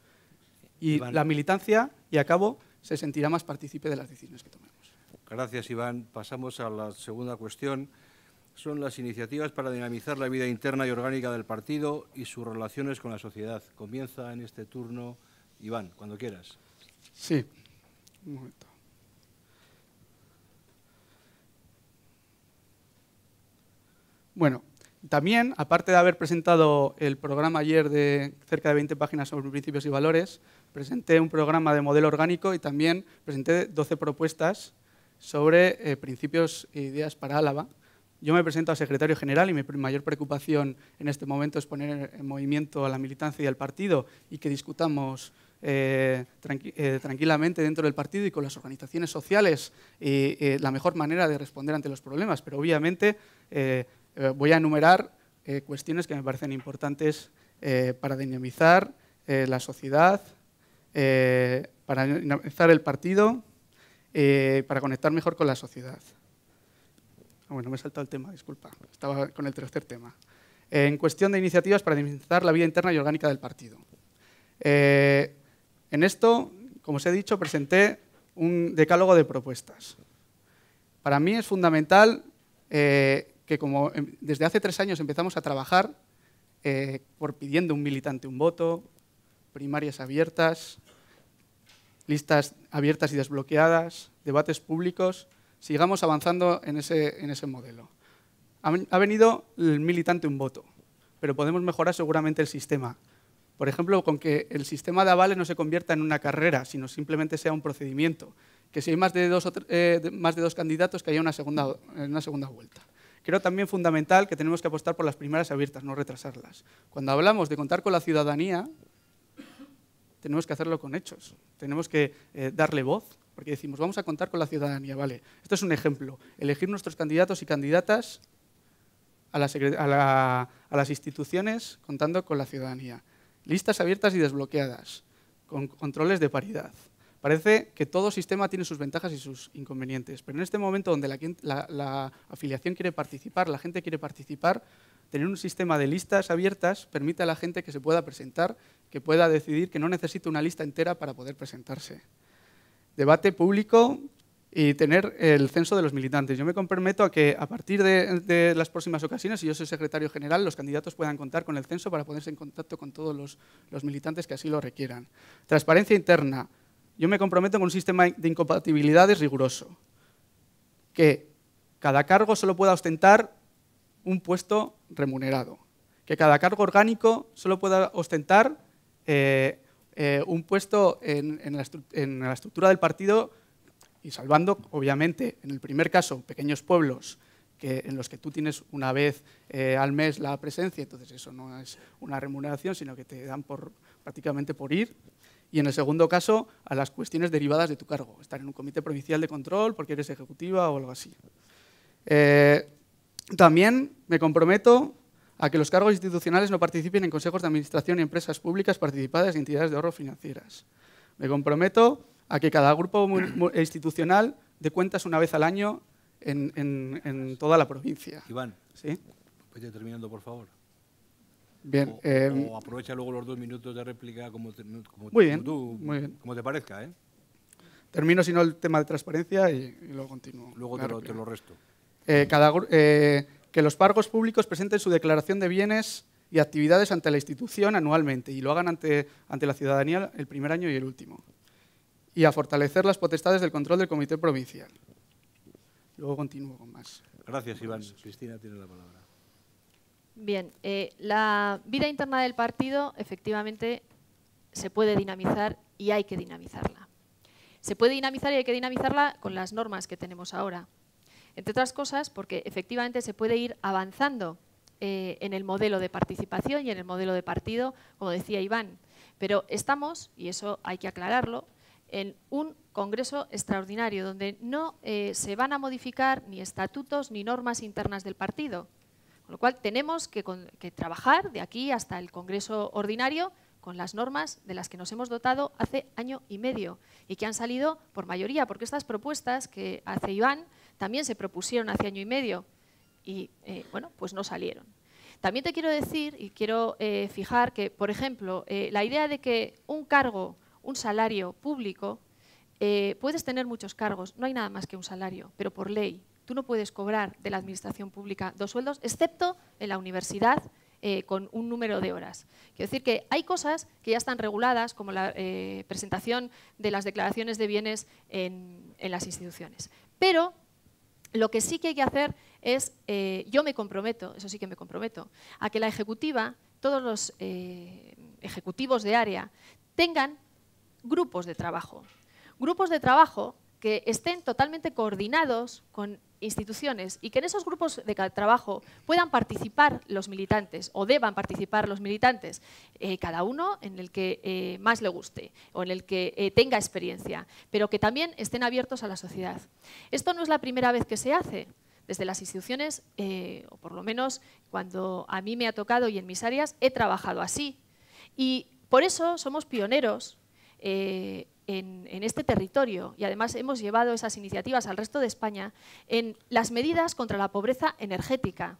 Y Iván, la militancia, y acabo, se sentirá más partícipe de las decisiones que tomemos. Gracias, Iván. Pasamos a la segunda cuestión. Son las iniciativas para dinamizar la vida interna y orgánica del partido y sus relaciones con la sociedad. Comienza en este turno, Iván, cuando quieras. Sí, un momento. Bueno, también, aparte de haber presentado el programa ayer de cerca de veinte páginas sobre principios y valores, presenté un programa de modelo orgánico y también presenté doce propuestas sobre eh, principios e ideas para Álava. Yo me presento a secretario general y mi mayor preocupación en este momento es poner en movimiento a la militancia y al partido y que discutamos eh, tranqui eh, tranquilamente dentro del partido y con las organizaciones sociales eh, eh, la mejor manera de responder ante los problemas. Pero obviamente eh, eh, voy a enumerar eh, cuestiones que me parecen importantes eh, para dinamizar eh, la sociedad, eh, para dinamizar el partido, eh, para conectar mejor con la sociedad. Bueno, me he saltado el tema, disculpa, estaba con el tercer tema. Eh, en cuestión de iniciativas para dinamizar la vida interna y orgánica del partido. Eh, en esto, como os he dicho, presenté un decálogo de propuestas. Para mí es fundamental eh, que como desde hace tres años empezamos a trabajar eh, por pidiendo un militante un voto, primarias abiertas, listas abiertas y desbloqueadas, debates públicos. Sigamos avanzando en ese, en ese modelo. Ha, ha venido el militante un voto, pero podemos mejorar seguramente el sistema. Por ejemplo, con que el sistema de avales no se convierta en una carrera, sino simplemente sea un procedimiento. Que si hay más de dos, eh, de, más de dos candidatos, que haya una segunda, una segunda vuelta. Creo también fundamental que tenemos que apostar por las primarias abiertas, no retrasarlas. Cuando hablamos de contar con la ciudadanía, tenemos que hacerlo con hechos. Tenemos que eh, darle voz, porque decimos, vamos a contar con la ciudadanía. Vale, esto es un ejemplo. Elegir nuestros candidatos y candidatas a, la, a, la, a las instituciones contando con la ciudadanía. Listas abiertas y desbloqueadas, con controles de paridad. Parece que todo sistema tiene sus ventajas y sus inconvenientes, pero en este momento donde la, la, la afiliación quiere participar, la gente quiere participar, tener un sistema de listas abiertas permite a la gente que se pueda presentar, que pueda decidir que no necesita una lista entera para poder presentarse. Debate público y tener el censo de los militantes. Yo me comprometo a que a partir de, de las próximas ocasiones, si yo soy secretario general, los candidatos puedan contar con el censo para ponerse en contacto con todos los, los militantes que así lo requieran. Transparencia interna. Yo me comprometo con un sistema de incompatibilidades riguroso, que cada cargo solo pueda ostentar un puesto remunerado, que cada cargo orgánico solo pueda ostentar eh, eh, un puesto en, en, la en la estructura del partido y salvando, obviamente, en el primer caso, pequeños pueblos que, en los que tú tienes una vez eh, al mes la presencia, entonces eso no es una remuneración, sino que te dan por, prácticamente por ir. Y en el segundo caso, a las cuestiones derivadas de tu cargo, estar en un comité provincial de control porque eres ejecutiva o algo así. Eh, también me comprometo a que los cargos institucionales no participen en consejos de administración y empresas públicas participadas y entidades de ahorro financieras. Me comprometo a que cada grupo institucional dé cuentas una vez al año en, en, en toda la provincia. Iván, ¿sí? Vaya terminando, por favor. Bien, o, eh, o aprovecha luego los dos minutos de réplica como, te, como, muy bien, como tú, muy bien. como te parezca, ¿eh? Termino, si no, el tema de transparencia y, y luego continúo. Luego te lo, te lo resto. Eh, cada, eh, que los cargos públicos presenten su declaración de bienes y actividades ante la institución anualmente y lo hagan ante, ante la ciudadanía el primer año y el último. Y a fortalecer las potestades del control del comité provincial. Luego continúo con más. Gracias, Iván. Cristina tiene la palabra. Bien, eh, la vida interna del partido efectivamente se puede dinamizar y hay que dinamizarla. Se puede dinamizar y hay que dinamizarla con las normas que tenemos ahora. Entre otras cosas, porque efectivamente se puede ir avanzando eh, en el modelo de participación y en el modelo de partido, como decía Iván. Pero estamos, y eso hay que aclararlo, en un congreso extraordinario donde no eh, se van a modificar ni estatutos ni normas internas del partido. Con lo cual tenemos que, con, que trabajar de aquí hasta el congreso ordinario con las normas de las que nos hemos dotado hace año y medio y que han salido por mayoría, porque estas propuestas que hace Iván también se propusieron hace año y medio y, eh, bueno, pues no salieron. También te quiero decir y quiero eh, fijar que, por ejemplo, eh, la idea de que un cargo, un salario público, eh, puedes tener muchos cargos, no hay nada más que un salario, pero por ley. Tú no puedes cobrar de la administración pública dos sueldos, excepto en la universidad, eh, con un número de horas. Quiero decir que hay cosas que ya están reguladas, como la eh, presentación de las declaraciones de bienes en, en las instituciones. Pero lo que sí que hay que hacer es, eh, yo me comprometo, eso sí que me comprometo, a que la ejecutiva, todos los eh, ejecutivos de área, tengan grupos de trabajo. Grupos de trabajo que estén totalmente coordinados con instituciones y que en esos grupos de trabajo puedan participar los militantes o deban participar los militantes, eh, cada uno en el que eh, más le guste o en el que eh, tenga experiencia, pero que también estén abiertos a la sociedad. Esto no es la primera vez que se hace. Desde las instituciones, eh, o por lo menos cuando a mí me ha tocado y en mis áreas, he trabajado así. Y por eso somos pioneros eh, En, en este territorio y además hemos llevado esas iniciativas al resto de España en las medidas contra la pobreza energética.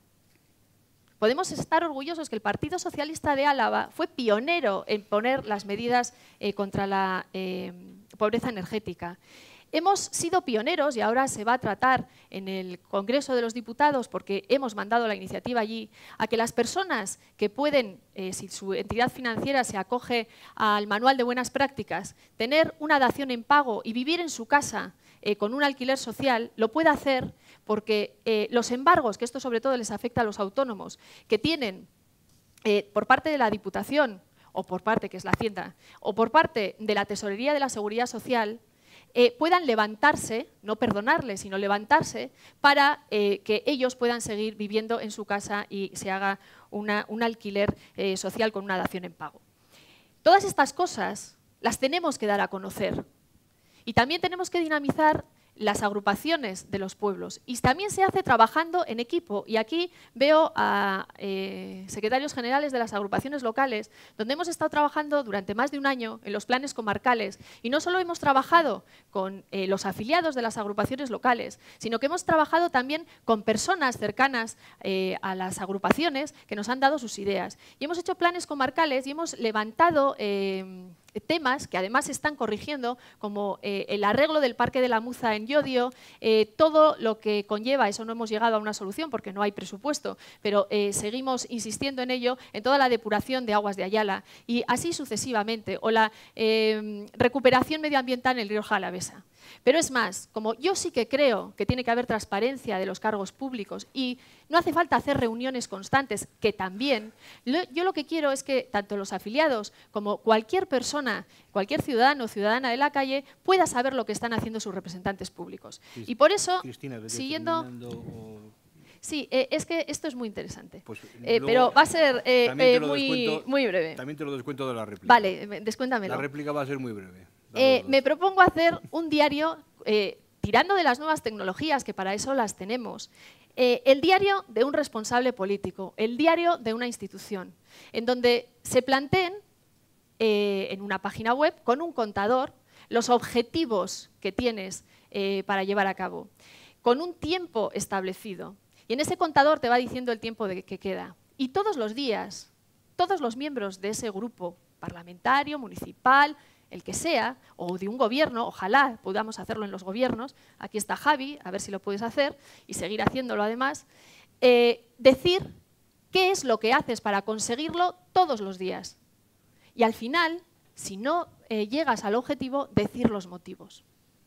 Podemos estar orgullosos que el Partido Socialista de Álava fue pionero en poner las medidas eh, contra la eh, pobreza energética. Hemos sido pioneros, y ahora se va a tratar en el Congreso de los Diputados, porque hemos mandado la iniciativa allí, a que las personas que pueden, eh, si su entidad financiera se acoge al Manual de Buenas Prácticas, tener una dación en pago y vivir en su casa eh, con un alquiler social, lo pueda hacer, porque eh, los embargos, que esto sobre todo les afecta a los autónomos, que tienen eh, por parte de la Diputación, o por parte, que es la Hacienda, o por parte de la Tesorería de la Seguridad Social, eh, puedan levantarse, no perdonarles, sino levantarse, para eh, que ellos puedan seguir viviendo en su casa y se haga una, un alquiler eh, social con una dación en pago. Todas estas cosas las tenemos que dar a conocer. Y también tenemos que dinamizar las agrupaciones de los pueblos. Y también se hace trabajando en equipo. Y aquí veo a eh, secretarios generales de las agrupaciones locales, donde hemos estado trabajando durante más de un año en los planes comarcales. Y no solo hemos trabajado con eh, los afiliados de las agrupaciones locales, sino que hemos trabajado también con personas cercanas eh, a las agrupaciones que nos han dado sus ideas. Y hemos hecho planes comarcales y hemos levantado Eh, temas que además se están corrigiendo, como eh, el arreglo del Parque de la Muza en Llodio, eh, todo lo que conlleva, eso no hemos llegado a una solución porque no hay presupuesto, pero eh, seguimos insistiendo en ello, en toda la depuración de aguas de Ayala y así sucesivamente, o la eh, recuperación medioambiental en el río Jalavesa. Pero es más, como yo sí que creo que tiene que haber transparencia de los cargos públicos y no hace falta hacer reuniones constantes, que también, yo lo que quiero es que tanto los afiliados como cualquier persona, cualquier ciudadano o ciudadana de la calle pueda saber lo que están haciendo sus representantes públicos. Y por eso, Cristina, siguiendo… o... Sí, eh, es que esto es muy interesante, pues, eh, luego, pero va a ser eh, eh, muy, descuento, muy breve. También te lo descuento de la réplica. Vale, descuéntamelo. La réplica va a ser muy breve. Eh, me propongo hacer un diario, eh, tirando de las nuevas tecnologías, que para eso las tenemos, eh, el diario de un responsable político, el diario de una institución, en donde se planteen eh, en una página web, con un contador, los objetivos que tienes eh, para llevar a cabo, con un tiempo establecido. Y en ese contador te va diciendo el tiempo de que queda. Y todos los días, todos los miembros de ese grupo parlamentario, municipal, el que sea, o de un gobierno, ojalá podamos hacerlo en los gobiernos, aquí está Javi, a ver si lo puedes hacer, y seguir haciéndolo además, eh, decir qué es lo que haces para conseguirlo todos los días. Y al final, si no eh, llegas al objetivo, decir los motivos.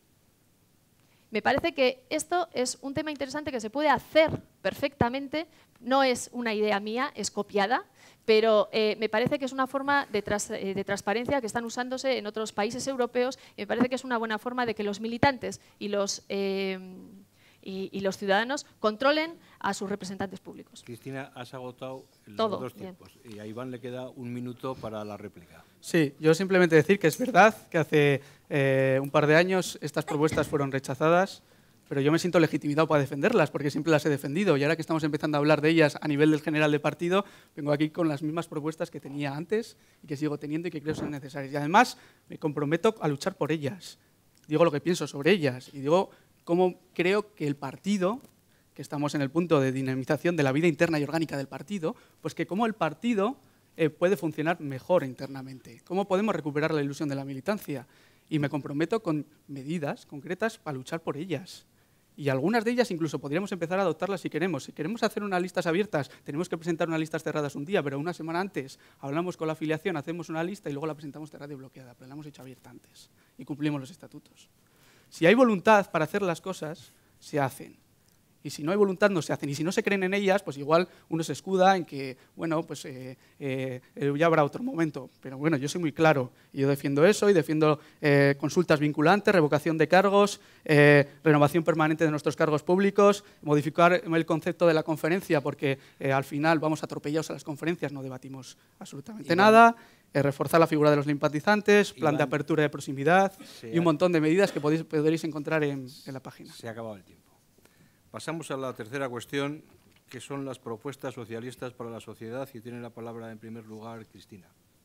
Me parece que esto es un tema interesante que se puede hacer perfectamente, no es una idea mía, es copiada, pero eh, me parece que es una forma de, tras, eh, de transparencia que están usándose en otros países europeos y me parece que es una buena forma de que los militantes y los, eh, y, y los ciudadanos controlen a sus representantes públicos. Cristina, has agotado los Todo, dos bien. tiempos y a Iván le queda un minuto para la réplica. Sí, yo simplemente decir que es verdad que hace eh, un par de años estas propuestas fueron rechazadas, pero yo me siento legitimado para defenderlas, porque siempre las he defendido. Y ahora que estamos empezando a hablar de ellas a nivel del general de partido, vengo aquí con las mismas propuestas que tenía antes y que sigo teniendo y que creo son necesarias. Y además me comprometo a luchar por ellas. Digo lo que pienso sobre ellas y digo cómo creo que el partido, que estamos en el punto de dinamización de la vida interna y orgánica del partido, pues que cómo el partido eh, puede funcionar mejor internamente. Cómo podemos recuperar la ilusión de la militancia. Y me comprometo con medidas concretas para luchar por ellas. Y algunas de ellas incluso podríamos empezar a adoptarlas si queremos. Si queremos hacer unas listas abiertas, tenemos que presentar unas listas cerradas un día, pero una semana antes hablamos con la afiliación, hacemos una lista y luego la presentamos cerrada y bloqueada, pero la hemos hecho abierta antes y cumplimos los estatutos. Si hay voluntad para hacer las cosas, se hacen. Y si no hay voluntad, no se hacen. Y si no se creen en ellas, pues igual uno se escuda en que, bueno, pues eh, eh, ya habrá otro momento. Pero bueno, yo soy muy claro y yo defiendo eso y defiendo eh, consultas vinculantes, revocación de cargos, eh, renovación permanente de nuestros cargos públicos, modificar el concepto de la conferencia porque eh, al final vamos atropellados a las conferencias, no debatimos absolutamente Iván. nada. Eh, reforzar la figura de los simpatizantes, plan Iván. de apertura de proximidad y un montón de medidas que podéis, podréis encontrar en, en la página. Se ha acabado el tiempo. Pasamos a la tercera cuestión, que son las propuestas socialistas para la sociedad, y tiene la palabra en primer lugar Cristina.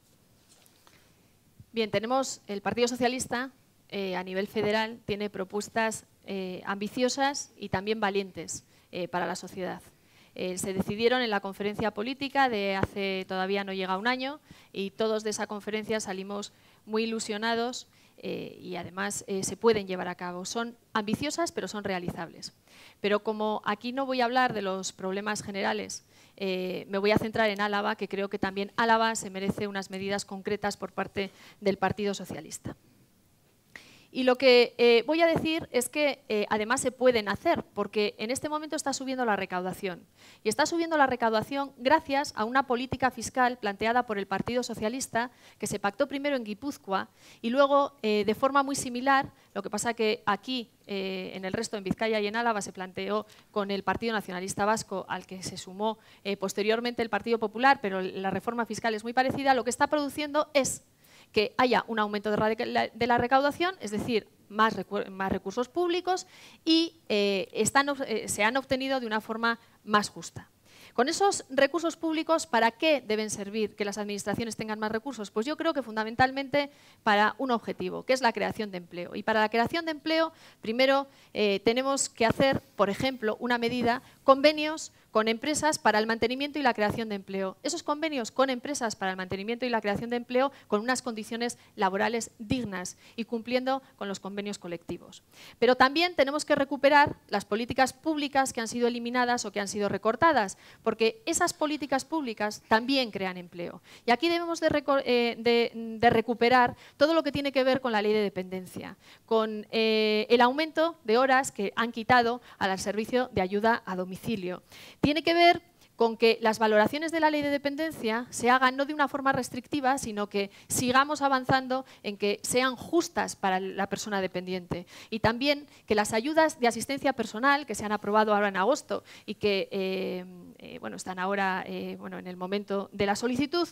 Bien, tenemos el Partido Socialista eh, a nivel federal, tiene propuestas eh, ambiciosas y también valientes eh, para la sociedad. Eh, se decidieron en la conferencia política de hace todavía no llega un año y todos de esa conferencia salimos muy ilusionados eh, y además eh, se pueden llevar a cabo. Son ambiciosas, pero son realizables. Pero como aquí no voy a hablar de los problemas generales, eh, me voy a centrar en Álava, que creo que también Álava se merece unas medidas concretas por parte del Partido Socialista. Y lo que eh, voy a decir es que eh, además se pueden hacer, porque en este momento está subiendo la recaudación. Y está subiendo la recaudación gracias a una política fiscal planteada por el Partido Socialista, que se pactó primero en Guipúzcoa y luego eh, de forma muy similar, lo que pasa que aquí, eh, en el resto, en Vizcaya y en Álava, se planteó con el Partido Nacionalista Vasco, al que se sumó eh, posteriormente el Partido Popular, pero la reforma fiscal es muy parecida. Lo que está produciendo es que haya un aumento de la recaudación, es decir, más, recu más recursos públicos y eh, están, eh, se han obtenido de una forma más justa. Con esos recursos públicos, ¿para qué deben servir que las administraciones tengan más recursos? Pues yo creo que fundamentalmente para un objetivo, que es la creación de empleo. Y para la creación de empleo, primero eh, tenemos que hacer, por ejemplo, una medida, convenios con empresas para el mantenimiento y la creación de empleo. Esos convenios con empresas para el mantenimiento y la creación de empleo con unas condiciones laborales dignas y cumpliendo con los convenios colectivos. Pero también tenemos que recuperar las políticas públicas que han sido eliminadas o que han sido recortadas, porque esas políticas públicas también crean empleo. Y aquí debemos de, eh, de, de recuperar todo lo que tiene que ver con la ley de dependencia, con eh, el aumento de horas que han quitado al servicio de ayuda a domicilio. Tiene que ver con que las valoraciones de la ley de dependencia se hagan no de una forma restrictiva, sino que sigamos avanzando en que sean justas para la persona dependiente. Y también que las ayudas de asistencia personal, que se han aprobado ahora en agosto y que eh, eh, bueno, están ahora eh, bueno, en el momento de la solicitud,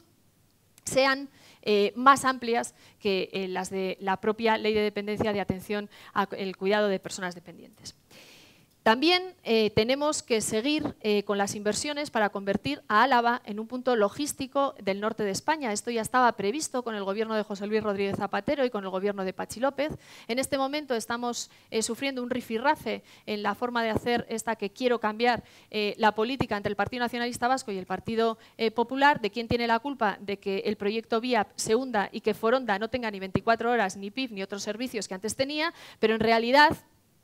sean eh, más amplias que eh, las de la propia ley de dependencia de atención al cuidado de personas dependientes. También eh, tenemos que seguir eh, con las inversiones para convertir a Álava en un punto logístico del norte de España. Esto ya estaba previsto con el gobierno de José Luis Rodríguez Zapatero y con el gobierno de Patxi López. En este momento estamos eh, sufriendo un rifirrafe en la forma de hacer esta que quiero cambiar eh, la política entre el Partido Nacionalista Vasco y el Partido eh, Popular, de quién tiene la culpa de que el proyecto V I A P se hunda y que Foronda no tenga ni veinticuatro horas, ni P I F, ni otros servicios que antes tenía, pero en realidad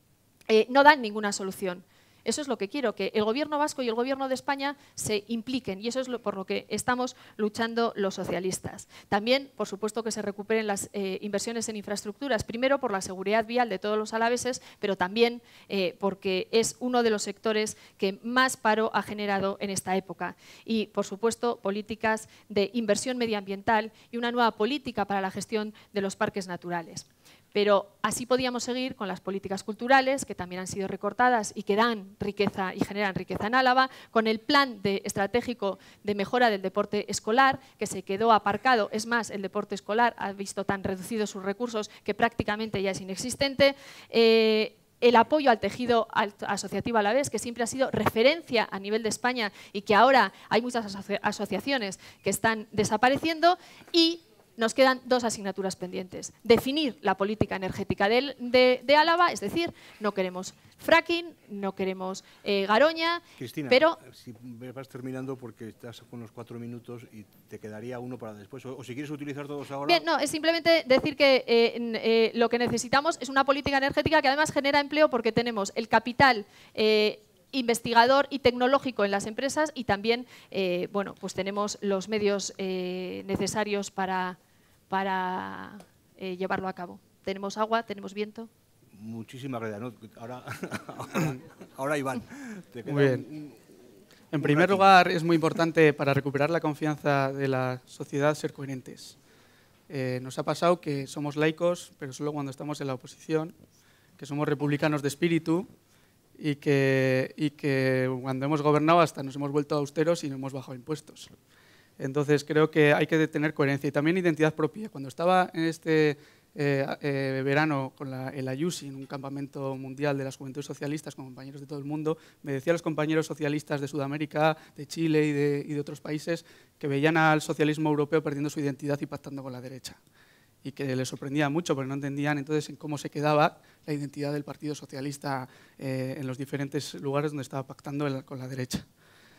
Eh, no dan ninguna solución. Eso es lo que quiero, que el Gobierno vasco y el Gobierno de España se impliquen, y eso es lo, por lo que estamos luchando los socialistas. También, por supuesto, que se recuperen las eh, inversiones en infraestructuras, primero por la seguridad vial de todos los alaveses, pero también eh, porque es uno de los sectores que más paro ha generado en esta época. Y, por supuesto, políticas de inversión medioambiental y una nueva política para la gestión de los parques naturales. Pero así podíamos seguir con las políticas culturales, que también han sido recortadas y que dan riqueza y generan riqueza en Álava, con el plan de, estratégico de mejora del deporte escolar, que se quedó aparcado. Es más, el deporte escolar ha visto tan reducidos sus recursos que prácticamente ya es inexistente. Eh, el apoyo al tejido asociativo alavés, que siempre ha sido referencia a nivel de España y que ahora hay muchas asoci asociaciones que están desapareciendo. Y nos quedan dos asignaturas pendientes. Definir la política energética de, de, de Álava, es decir, no queremos fracking, no queremos eh, Garoña, Cristina, pero... si vas terminando porque estás con los cuatro minutos y te quedaría uno para después, o, o si quieres utilizar todos ahora... Bien, no, es simplemente decir que eh, eh, lo que necesitamos es una política energética que además genera empleo porque tenemos el capital eh, investigador y tecnológico en las empresas y también, eh, bueno, pues tenemos los medios eh, necesarios para... para eh, llevarlo a cabo. Tenemos agua, tenemos viento. Muchísimas gracias. ¿no? Ahora, ahora, ahora Iván. Te queda muy bien. Un, un, en primer ratito. lugar, es muy importante para recuperar la confianza de la sociedad ser coherentes. Eh, nos ha pasado que somos laicos, pero solo cuando estamos en la oposición, que somos republicanos de espíritu y que, y que cuando hemos gobernado hasta nos hemos vuelto austeros y no hemos bajado impuestos. Entonces creo que hay que tener coherencia y también identidad propia. Cuando estaba en este eh, eh, verano con la, el Ayusi, en un campamento mundial de las juventudes socialistas con compañeros de todo el mundo, me decían los compañeros socialistas de Sudamérica, de Chile y de, y de otros países que veían al socialismo europeo perdiendo su identidad y pactando con la derecha. Y que les sorprendía mucho porque no entendían entonces en cómo se quedaba la identidad del Partido Socialista eh, en los diferentes lugares donde estaba pactando el, con la derecha.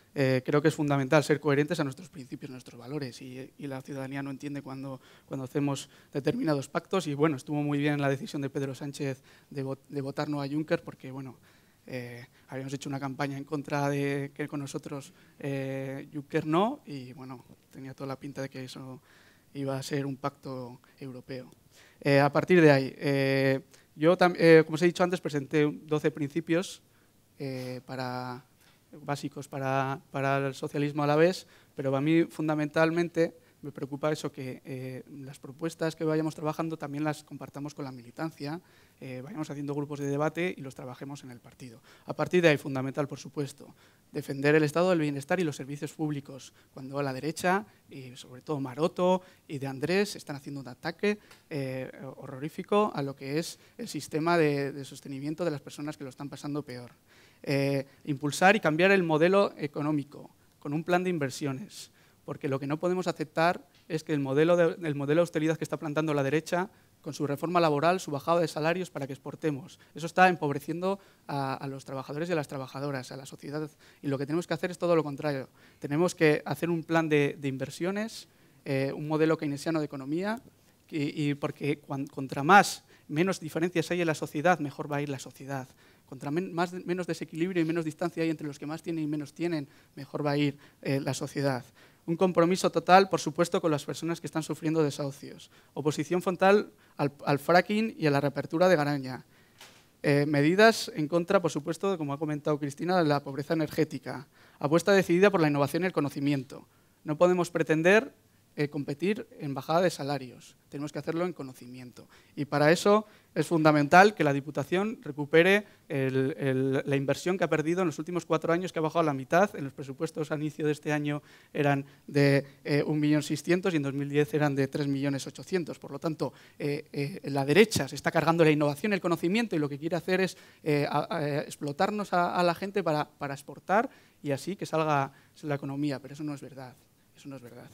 Eh, creo que es fundamental ser coherentes a nuestros principios, a nuestros valores, y, y la ciudadanía no entiende cuando, cuando hacemos determinados pactos. Y bueno, estuvo muy bien la decisión de Pedro Sánchez de, vot, de votar no a Juncker, porque bueno, eh, habíamos hecho una campaña en contra de que con nosotros eh, Juncker no, y bueno, tenía toda la pinta de que eso iba a ser un pacto europeo. Eh, a partir de ahí, eh, yo, eh, como os he dicho antes, presenté doce principios eh, para... básicos para, para el socialismo alavés, pero a mí fundamentalmente me preocupa eso, que eh, las propuestas que vayamos trabajando también las compartamos con la militancia, eh, vayamos haciendo grupos de debate y los trabajemos en el partido. A partir de ahí, fundamental, por supuesto, defender el estado del bienestar y los servicios públicos, cuando a la derecha, y sobre todo Maroto y De Andrés, están haciendo un ataque eh, horrorífico a lo que es el sistema de, de sostenimiento de las personas que lo están pasando peor. Eh, impulsar y cambiar el modelo económico con un plan de inversiones, porque lo que no podemos aceptar es que el modelo de, el modelo de austeridad que está plantando la derecha, con su reforma laboral, su bajada de salarios para que exportemos, eso está empobreciendo a, a los trabajadores y a las trabajadoras, a la sociedad, y lo que tenemos que hacer es todo lo contrario. Tenemos que hacer un plan de, de inversiones, eh, un modelo keynesiano de economía, y, y porque cuando, contra más, menos diferencias hay en la sociedad, mejor va a ir la sociedad. Contra men, más, menos desequilibrio y menos distancia hay entre los que más tienen y menos tienen, mejor va a ir eh, la sociedad. Un compromiso total, por supuesto, con las personas que están sufriendo desahucios. Oposición frontal al, al fracking y a la reapertura de Garoña. Eh, medidas en contra, por supuesto, como ha comentado Cristina, de la pobreza energética. Apuesta decidida por la innovación y el conocimiento. No podemos pretender eh, competir en bajada de salarios. Tenemos que hacerlo en conocimiento. Y para eso es fundamental que la Diputación recupere el, el, la inversión que ha perdido en los últimos cuatro años, que ha bajado a la mitad. En los presupuestos al inicio de este año eran de eh, un millón seiscientos mil y en dos mil diez eran de tres millones ochocientos mil. Por lo tanto, eh, eh, la derecha se está cargando la innovación y el conocimiento, y lo que quiere hacer es eh, a, a explotarnos a, a la gente para, para exportar y así que salga la economía. Pero eso no es verdad. Eso no es verdad.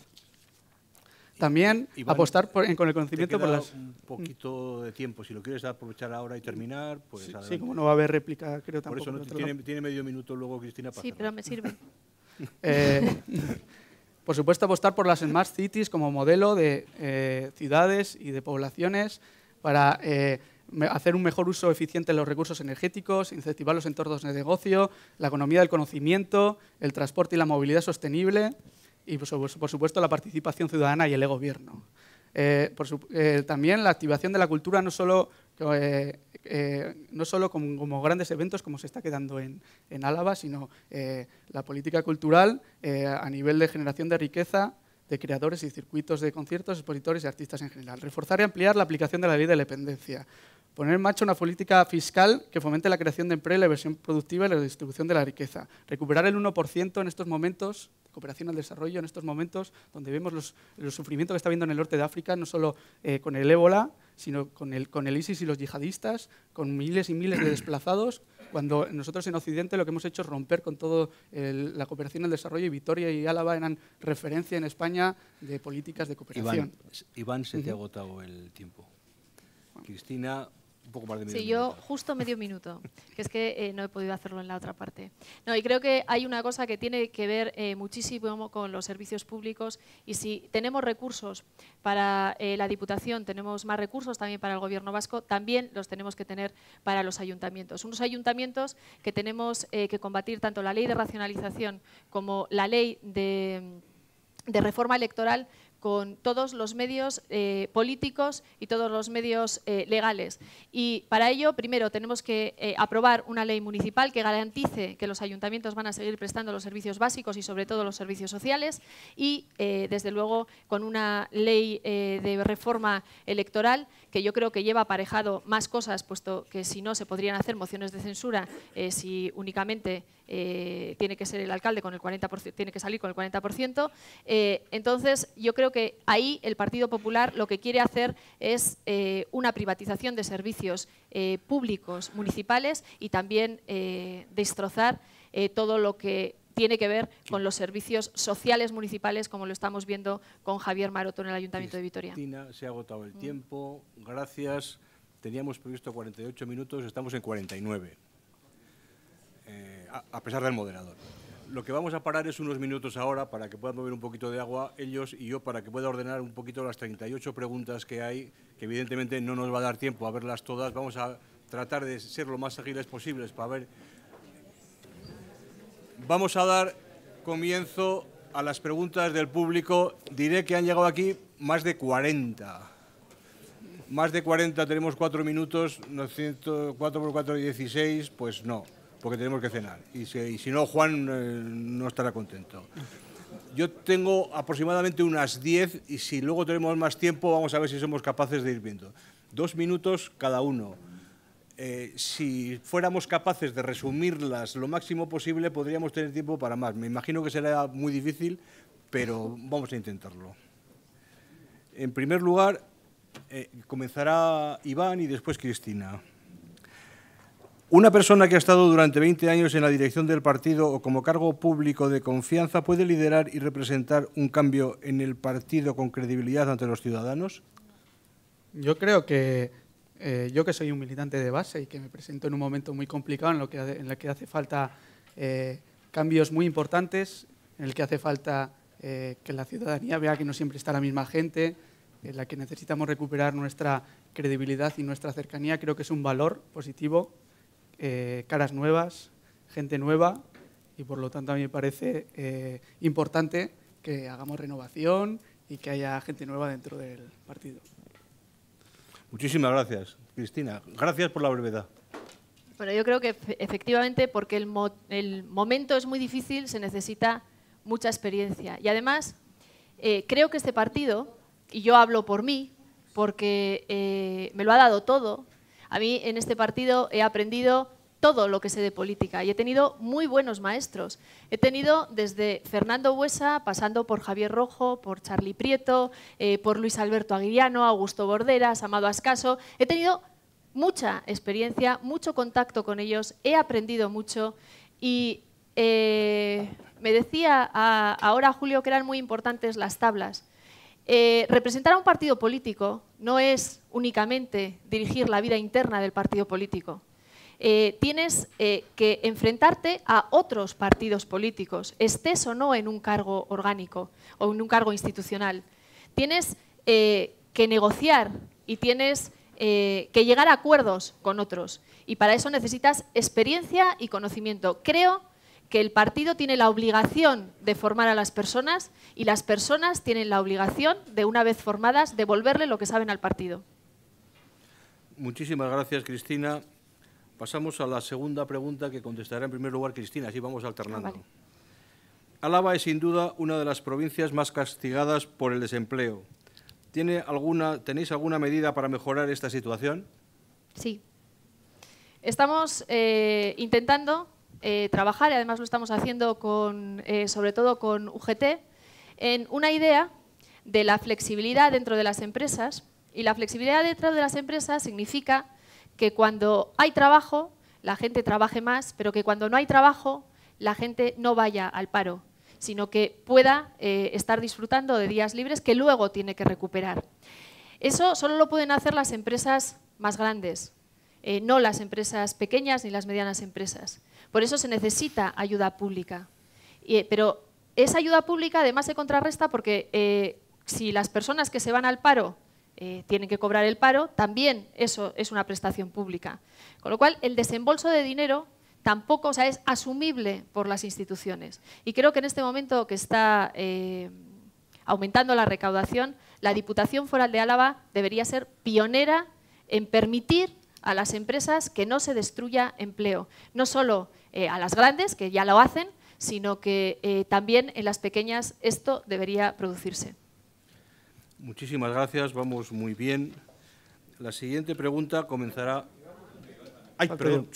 También Iván, apostar por, con el conocimiento por las... un poquito de tiempo. Si lo quieres aprovechar ahora y terminar, pues sí, adelante. sí, como no va a haber réplica, creo tampoco. Por eso no, tiene, tiene medio minuto luego Cristina para Sí, cerrar. pero me sirve. Eh, por supuesto, apostar por las Smart Cities como modelo de eh, ciudades y de poblaciones para eh, hacer un mejor uso eficiente de los recursos energéticos, incentivar los entornos de negocio, la economía del conocimiento, el transporte y la movilidad sostenible, y por supuesto la participación ciudadana y el e-gobierno. Eh, por su, eh, también la activación de la cultura no solo, eh, eh, no solo como, como grandes eventos como se está quedando en, en Álava, sino eh, la política cultural eh, a nivel de generación de riqueza, de creadores y circuitos de conciertos, expositores y artistas en general. Reforzar y ampliar la aplicación de la ley de la dependencia. Poner en marcha una política fiscal que fomente la creación de empleo, la inversión productiva y la distribución de la riqueza. Recuperar el uno por ciento en estos momentos, cooperación al desarrollo en estos momentos, donde vemos los, los sufrimientos que está habiendo en el norte de África, no solo eh, con el ébola, sino con el, con el ISIS y los yihadistas, con miles y miles de desplazados, cuando nosotros en Occidente lo que hemos hecho es romper con todo el, la cooperación al desarrollo, y Vitoria y Álava eran referencia en España de políticas de cooperación. Iván, Iván se uh-huh. te ha agotado el tiempo. Bueno. Cristina... Un poco más de medio sí, yo minuto. justo medio minuto, que es que eh, no he podido hacerlo en la otra parte. No, y creo que hay una cosa que tiene que ver eh, muchísimo con los servicios públicos, y si tenemos recursos para eh, la Diputación, tenemos más recursos también para el Gobierno vasco, también los tenemos que tener para los ayuntamientos. Unos ayuntamientos que tenemos eh, que combatir tanto la ley de racionalización como la ley de, de reforma electoral, con todos los medios eh, políticos y todos los medios eh, legales. Y para ello, primero, tenemos que eh, aprobar una ley municipal que garantice que los ayuntamientos van a seguir prestando los servicios básicos y sobre todo los servicios sociales, y, eh, desde luego, con una ley eh, de reforma electoral que yo creo que lleva aparejado más cosas, puesto que si no se podrían hacer mociones de censura eh, si únicamente eh, tiene que ser el alcalde con el cuarenta por ciento, tiene que salir con el cuarenta por ciento. Eh, entonces, yo creo que ahí el Partido Popular lo que quiere hacer es eh, una privatización de servicios eh, públicos municipales, y también eh, destrozar eh, todo lo que tiene que ver con los servicios sociales municipales, como lo estamos viendo con Javier Maroto en el Ayuntamiento de Vitoria. Cristina, se ha agotado el tiempo. Gracias. Teníamos previsto cuarenta y ocho minutos, estamos en cuarenta y nueve, eh, a, a pesar del moderador. lo que vamos a parar es unos minutos ahora para que puedan beber un poquito de agua ellos y yo, para que pueda ordenar un poquito las treinta y ocho preguntas que hay, que evidentemente no nos va a dar tiempo a verlas todas. Vamos a tratar de ser lo más ágiles posibles para ver. Vamos a dar comienzo a las preguntas del público. Diré que han llegado aquí más de cuarenta. Más de cuarenta, tenemos cuatro minutos, cuatro por cuatro, dieciséis, pues no, porque tenemos que cenar. Y si, y si no, Juan eh, no estará contento. Yo tengo aproximadamente unas diez y si luego tenemos más tiempo, vamos a ver si somos capaces de ir viendo. Dos minutos cada uno. Eh, si fuéramos capaces de resumirlas lo máximo posible, podríamos tener tiempo para más. Me imagino que será muy difícil, pero vamos a intentarlo. En primer lugar, eh, comenzará Iván y después Cristina. Una persona que ha estado durante veinte años en la dirección del partido o como cargo público de confianza, ¿puede liderar y representar un cambio en el partido con credibilidad ante los ciudadanos? Yo creo que eh, yo que soy un militante de base y que me presento en un momento muy complicado en, lo que, en el que hace falta eh, cambios muy importantes, en el que hace falta eh, que la ciudadanía vea que no siempre está la misma gente, en la que necesitamos recuperar nuestra credibilidad y nuestra cercanía, creo que es un valor positivo. Eh, caras nuevas, gente nueva y por lo tanto a mí me parece eh, importante que hagamos renovación y que haya gente nueva dentro del partido. Muchísimas gracias, Cristina. Gracias por la brevedad. Bueno, yo creo que efectivamente porque el, mo el momento es muy difícil, se necesita mucha experiencia y además eh, creo que este partido, y yo hablo por mí, porque eh, me lo ha dado todo. A mí en este partido he aprendido todo lo que sé de política y he tenido muy buenos maestros. He tenido desde Fernando Buesa, pasando por Javier Rojo, por Charly Prieto, eh, por Luis Alberto Aguiriano, Augusto Borderas, Amado Ascaso. He tenido mucha experiencia, mucho contacto con ellos, he aprendido mucho y eh, me decía a, ahora Julio que eran muy importantes las tablas. Eh, representar a un partido político no es únicamente dirigir la vida interna del partido político. Eh, tienes eh, que enfrentarte a otros partidos políticos, estés o no en un cargo orgánico o en un cargo institucional. Tienes eh, que negociar y tienes eh, que llegar a acuerdos con otros. Y para eso necesitas experiencia y conocimiento. Creo que el partido tiene la obligación de formar a las personas y las personas tienen la obligación de, una vez formadas, devolverle lo que saben al partido. Muchísimas gracias, Cristina. Pasamos a la segunda pregunta que contestará en primer lugar Cristina, así vamos alternando. Ah, vale. Álava es sin duda una de las provincias más castigadas por el desempleo. ¿Tiene alguna, ¿Tenéis alguna medida para mejorar esta situación? Sí. Estamos eh, intentando Eh, trabajar, y además lo estamos haciendo con, eh, sobre todo con U G T, en una idea de la flexibilidad dentro de las empresas. Y la flexibilidad dentro de las empresas significa que cuando hay trabajo, la gente trabaje más, pero que cuando no hay trabajo, la gente no vaya al paro, sino que pueda eh, estar disfrutando de días libres que luego tiene que recuperar. Eso solo lo pueden hacer las empresas más grandes, eh, no las empresas pequeñas ni las medianas empresas. Por eso se necesita ayuda pública. Y, pero esa ayuda pública además se contrarresta porque eh, si las personas que se van al paro eh, tienen que cobrar el paro, también eso es una prestación pública. Con lo cual, el desembolso de dinero tampoco, o sea, es asumible por las instituciones. Y creo que en este momento que está eh, aumentando la recaudación, la Diputación Foral de Álava debería ser pionera en permitir a las empresas que no se destruya empleo. No solo eh, a las grandes, que ya lo hacen, sino que eh, también en las pequeñas esto debería producirse. Muchísimas gracias, vamos muy bien. La siguiente pregunta comenzará... ¡Ay, perdón!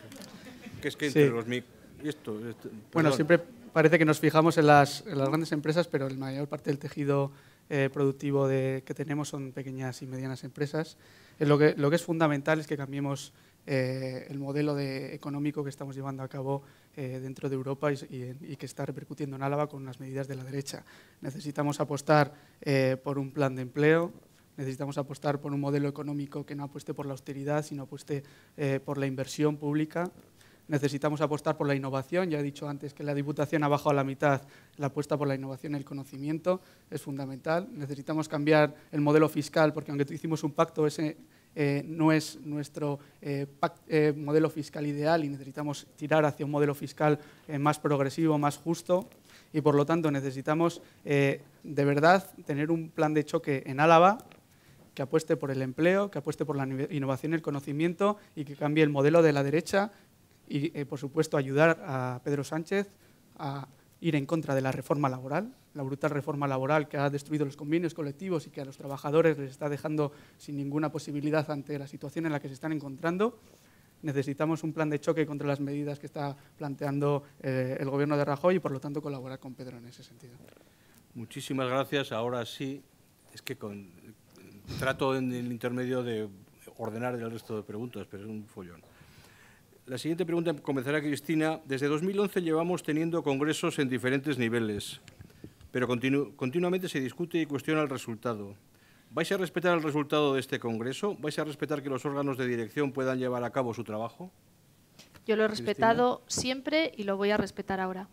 Que es que entre sí. los mic... Esto, esto, bueno, siempre parece que nos fijamos en las, en las grandes empresas, pero la mayor parte del tejido eh, productivo de, que tenemos son pequeñas y medianas empresas. Eh, lo, que, lo que es fundamental es que cambiemos eh, el modelo de, económico que estamos llevando a cabo eh, dentro de Europa y, y, y que está repercutiendo en Álava con las medidas de la derecha. Necesitamos apostar eh, por un plan de empleo, necesitamos apostar por un modelo económico que no apueste por la austeridad, sino apueste eh, por la inversión pública. necesitamos apostar por la innovación. Ya he dicho antes que la Diputación ha bajado a la mitad la apuesta por la innovación y el conocimiento, es fundamental. Necesitamos cambiar el modelo fiscal, porque aunque hicimos un pacto, ese eh, no es nuestro eh, pact, eh, modelo fiscal ideal y necesitamos tirar hacia un modelo fiscal eh, más progresivo, más justo. Y por lo tanto necesitamos eh, de verdad tener un plan de choque en Álava que apueste por el empleo, que apueste por la innovación y el conocimiento y que cambie el modelo de la derecha y, eh, por supuesto, ayudar a Pedro Sánchez a ir en contra de la reforma laboral, la brutal reforma laboral que ha destruido los convenios colectivos y que a los trabajadores les está dejando sin ninguna posibilidad ante la situación en la que se están encontrando. Necesitamos un plan de choque contra las medidas que está planteando eh, el gobierno de Rajoy y, por lo tanto, colaborar con Pedro en ese sentido. Muchísimas gracias. Ahora sí, es que con, trato en el intermedio de ordenar el resto de preguntas, pero es un follón. La siguiente pregunta comenzará Cristina. Desde dos mil once llevamos teniendo congresos en diferentes niveles, pero continu continuamente se discute y cuestiona el resultado. ¿Vais a respetar el resultado de este congreso? ¿Vais a respetar que los órganos de dirección puedan llevar a cabo su trabajo? Yo lo he respetado Cristina. Siempre y lo voy a respetar ahora.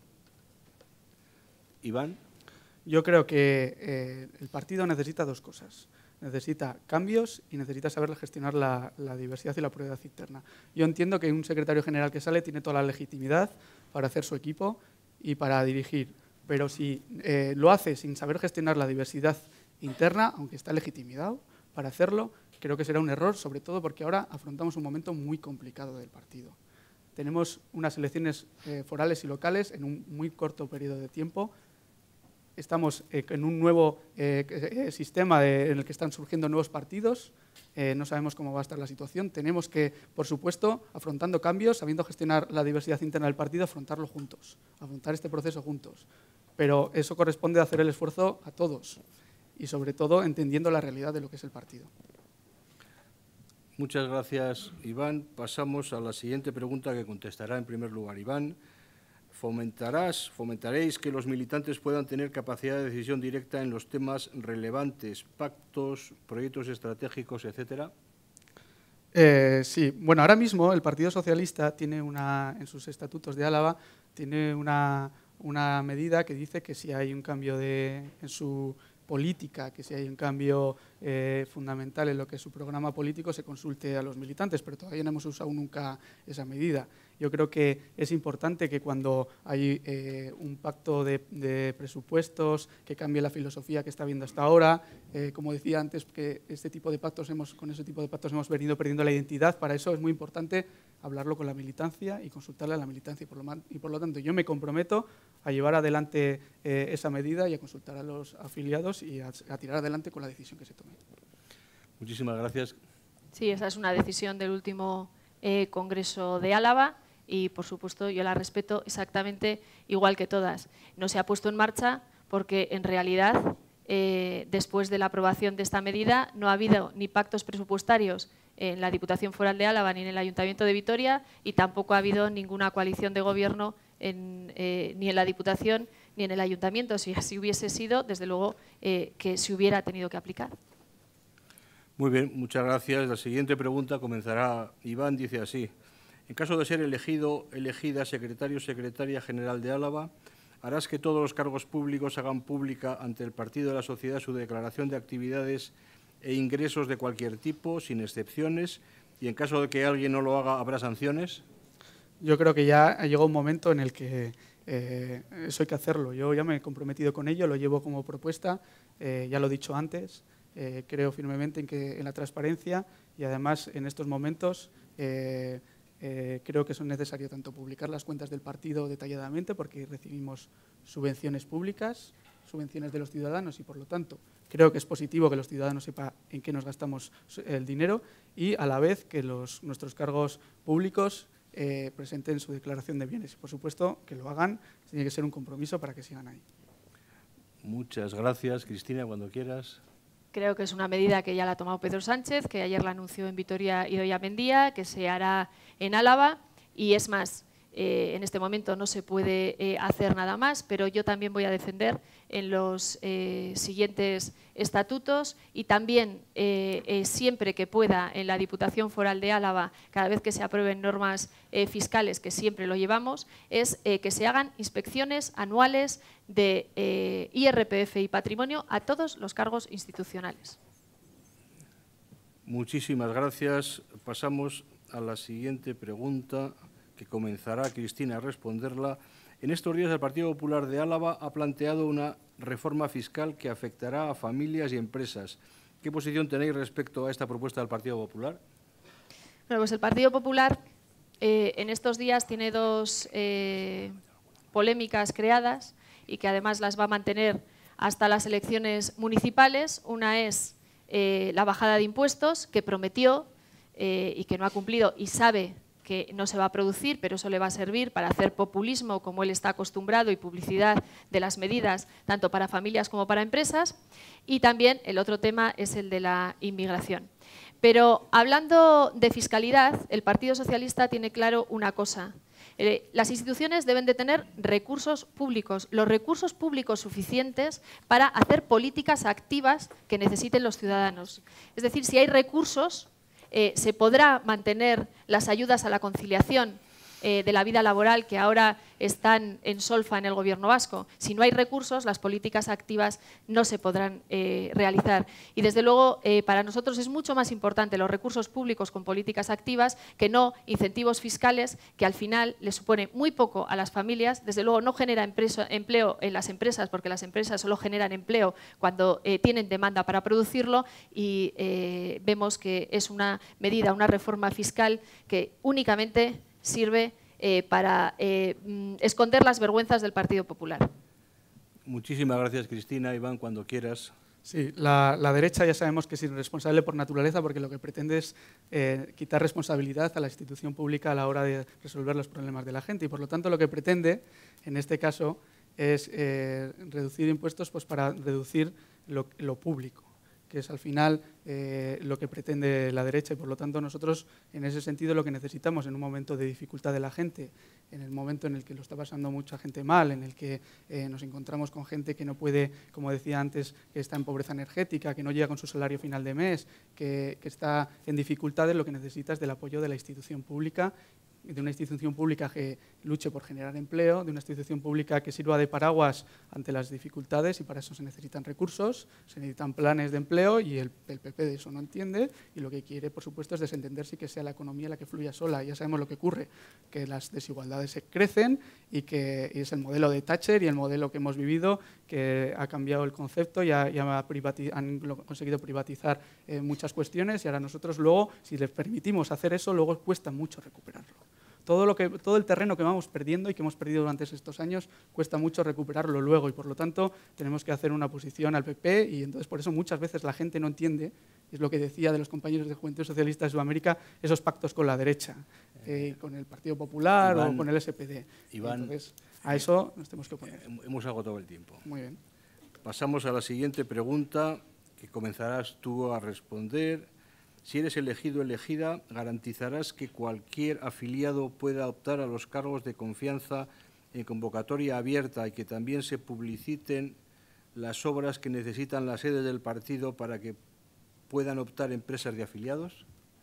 Iván. Yo creo que eh, el partido necesita dos cosas. Necesita cambios y necesita saber gestionar la, la diversidad y la pluralidad interna. Yo entiendo que un secretario general que sale tiene toda la legitimidad para hacer su equipo y para dirigir, pero si eh, lo hace sin saber gestionar la diversidad interna, aunque está legitimado para hacerlo, creo que será un error, sobre todo porque ahora afrontamos un momento muy complicado del partido. Tenemos unas elecciones eh, forales y locales en un muy corto periodo de tiempo. Estamos eh, en un nuevo eh, eh, sistema de, en el que están surgiendo nuevos partidos. Eh, no sabemos cómo va a estar la situación. Tenemos que, por supuesto, afrontando cambios, sabiendo gestionar la diversidad interna del partido, afrontarlo juntos, afrontar este proceso juntos. Pero eso corresponde a hacer el esfuerzo a todos y, sobre todo, entendiendo la realidad de lo que es el partido. Muchas gracias, Iván. Pasamos a la siguiente pregunta que contestará en primer lugar Iván. ¿Fomentarás, fomentaréis que los militantes puedan tener capacidad de decisión directa en los temas relevantes, pactos, proyectos estratégicos, etcétera? Eh, sí, bueno, ahora mismo el Partido Socialista tiene una, en sus estatutos de Álava, tiene una, una medida que dice que si hay un cambio de, en su política, que si hay un cambio eh, fundamental en lo que es su programa político, se consulte a los militantes, pero todavía no hemos usado nunca esa medida. Yo creo que es importante que cuando hay eh, un pacto de, de presupuestos, que cambie la filosofía que está habiendo hasta ahora, eh, como decía antes, que este tipo de pactos hemos, con ese tipo de pactos hemos venido perdiendo la identidad. Para eso es muy importante hablarlo con la militancia y consultarle a la militancia. Y por lo, y por lo tanto, yo me comprometo a llevar adelante eh, esa medida y a consultar a los afiliados y a, a tirar adelante con la decisión que se tome. Muchísimas gracias. Sí, esa es una decisión del último eh, Congreso de Álava y, por supuesto, yo la respeto exactamente igual que todas. No se ha puesto en marcha porque, en realidad, eh, después de la aprobación de esta medida, no ha habido ni pactos presupuestarios en la Diputación Foral de Álava ni en el Ayuntamiento de Vitoria y tampoco ha habido ninguna coalición de gobierno en, eh, ni en la Diputación ni en el Ayuntamiento. Si así hubiese sido, desde luego eh, que se hubiera tenido que aplicar. Muy bien, muchas gracias. La siguiente pregunta comenzará Iván, dice así. En caso de ser elegido, elegida secretario o secretaria general de Álava, ¿harás que todos los cargos públicos hagan pública ante el Partido de la Sociedad su declaración de actividades e ingresos de cualquier tipo, sin excepciones? Y en caso de que alguien no lo haga, ¿habrá sanciones? Yo creo que ya ha llegado un momento en el que eh, eso hay que hacerlo. Yo ya me he comprometido con ello, lo llevo como propuesta, eh, ya lo he dicho antes. Eh, creo firmemente en, que, en la transparencia y, además, en estos momentos eh, eh, creo que es necesario tanto publicar las cuentas del partido detalladamente, porque recibimos subvenciones públicas, subvenciones de los ciudadanos y, por lo tanto, creo que es positivo que los ciudadanos sepan en qué nos gastamos el dinero y, a la vez, que los, nuestros cargos públicos eh, presenten su declaración de bienes. Por supuesto, que lo hagan, tiene que ser un compromiso para que sigan ahí. Muchas gracias. Cristina, cuando quieras. Creo que es una medida que ya la ha tomado Pedro Sánchez, que ayer la anunció en Vitoria Idoia Mendia, que se hará en Álava. Y es más, eh, en este momento no se puede eh, hacer nada más, pero yo también voy a defender en los eh, siguientes estatutos y también eh, eh, siempre que pueda en la Diputación Foral de Álava, cada vez que se aprueben normas eh, fiscales, que siempre lo llevamos, es eh, que se hagan inspecciones anuales de eh, I R P F y patrimonio a todos los cargos institucionales. Muchísimas gracias. Pasamos a la siguiente pregunta, que comenzará Cristina a responderla. En estos días el Partido Popular de Álava ha planteado una reforma fiscal que afectará a familias y empresas. ¿Qué posición tenéis respecto a esta propuesta del Partido Popular? Bueno, pues el Partido Popular eh, en estos días tiene dos eh, polémicas creadas y que además las va a mantener hasta las elecciones municipales. Una es eh, la bajada de impuestos que prometió eh, y que no ha cumplido y sabe que no se va a producir, pero eso le va a servir para hacer populismo, como él está acostumbrado, y publicidad de las medidas, tanto para familias como para empresas. Y también el otro tema es el de la inmigración. Pero hablando de fiscalidad, el Partido Socialista tiene claro una cosa. Eh, las instituciones deben de tener recursos públicos, los recursos públicos suficientes para hacer políticas activas que necesiten los ciudadanos. Es decir, si hay recursos, Eh, se podrá mantener las ayudas a la conciliación eh, de la vida laboral que ahora están en solfa en el Gobierno vasco. Si no hay recursos, las políticas activas no se podrán eh, realizar. Y desde luego, eh, para nosotros es mucho más importante los recursos públicos con políticas activas que no incentivos fiscales que al final les supone muy poco a las familias. Desde luego no genera empresa, empleo en las empresas, porque las empresas solo generan empleo cuando eh, tienen demanda para producirlo, y eh, vemos que es una medida, una reforma fiscal que únicamente sirve eh, para eh, esconder las vergüenzas del Partido Popular. Muchísimas gracias, Cristina. Iván, cuando quieras. Sí, la, la derecha ya sabemos que es irresponsable por naturaleza, porque lo que pretende es eh, quitar responsabilidad a la institución pública a la hora de resolver los problemas de la gente, y por lo tanto lo que pretende, en este caso, es eh, reducir impuestos pues, para reducir lo, lo público, que es al final eh, lo que pretende la derecha, y por lo tanto nosotros en ese sentido lo que necesitamos en un momento de dificultad de la gente, en el momento en el que lo está pasando mucha gente mal, en el que eh, nos encontramos con gente que no puede, como decía antes, que está en pobreza energética, que no llega con su salario final de mes, que, que está en dificultades, lo que necesita es del apoyo de la institución pública, de una institución pública que luche por generar empleo, de una institución pública que sirva de paraguas ante las dificultades, y para eso se necesitan recursos, se necesitan planes de empleo, y el, el P P de eso no entiende, y lo que quiere, por supuesto, es desentenderse y que sea la economía la que fluya sola. Ya sabemos lo que ocurre, que las desigualdades se crecen y que y es el modelo de Thatcher y el modelo que hemos vivido que ha cambiado el concepto y, ha, y ha han conseguido privatizar eh, muchas cuestiones, y ahora nosotros luego, si les permitimos hacer eso, luego cuesta mucho recuperarlo. Todo, lo que, todo el terreno que vamos perdiendo y que hemos perdido durante estos años cuesta mucho recuperarlo luego, y por lo tanto tenemos que hacer una posición al P P, y entonces por eso muchas veces la gente no entiende, es lo que decía de los compañeros de Juventud Socialista de Sudamérica, esos pactos con la derecha, eh, con el Partido Popular Iván, o con el S P D. Iván, entonces a eso nos tenemos que oponer. Hemos agotado el tiempo. Muy bien. Pasamos a la siguiente pregunta, que comenzarás tú a responder. Si eres elegido o elegida, garantizarás que cualquier afiliado pueda optar a los cargos de confianza en convocatoria abierta, y que también se publiciten las obras que necesitan las sedes del partido para que puedan optar empresas de afiliados.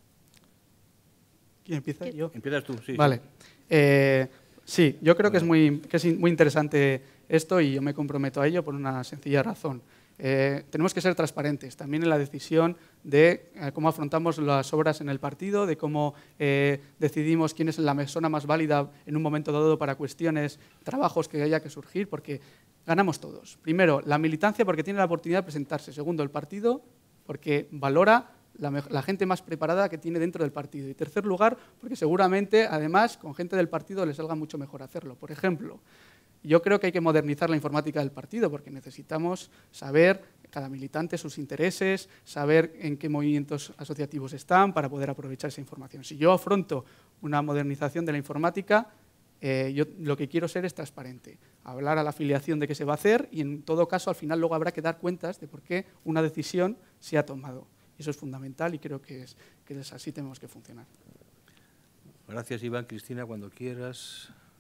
¿Quién empieza? Yo. Empiezas tú, sí. Vale. Eh, sí, yo creo que es, muy, que es muy interesante esto, y yo me comprometo a ello por una sencilla razón. Eh, tenemos que ser transparentes también en la decisión de eh, cómo afrontamos las obras en el partido, de cómo eh, decidimos quién es la persona más válida en un momento dado para cuestiones, trabajos que haya que surgir, porque ganamos todos. Primero, la militancia, porque tiene la oportunidad de presentarse. Segundo, el partido, porque valora la, la gente más preparada que tiene dentro del partido. Y tercer lugar, porque seguramente, además, con gente del partido les salga mucho mejor hacerlo. Por ejemplo, yo creo que hay que modernizar la informática del partido, porque necesitamos saber cada militante sus intereses, saber en qué movimientos asociativos están para poder aprovechar esa información. Si yo afronto una modernización de la informática, eh, yo lo que quiero ser es transparente, hablar a la afiliación de qué se va a hacer, y en todo caso al final luego habrá que dar cuentas de por qué una decisión se ha tomado. Eso es fundamental, y creo que es, que es así tenemos que funcionar. Gracias, Iván. Cristina, cuando quieras.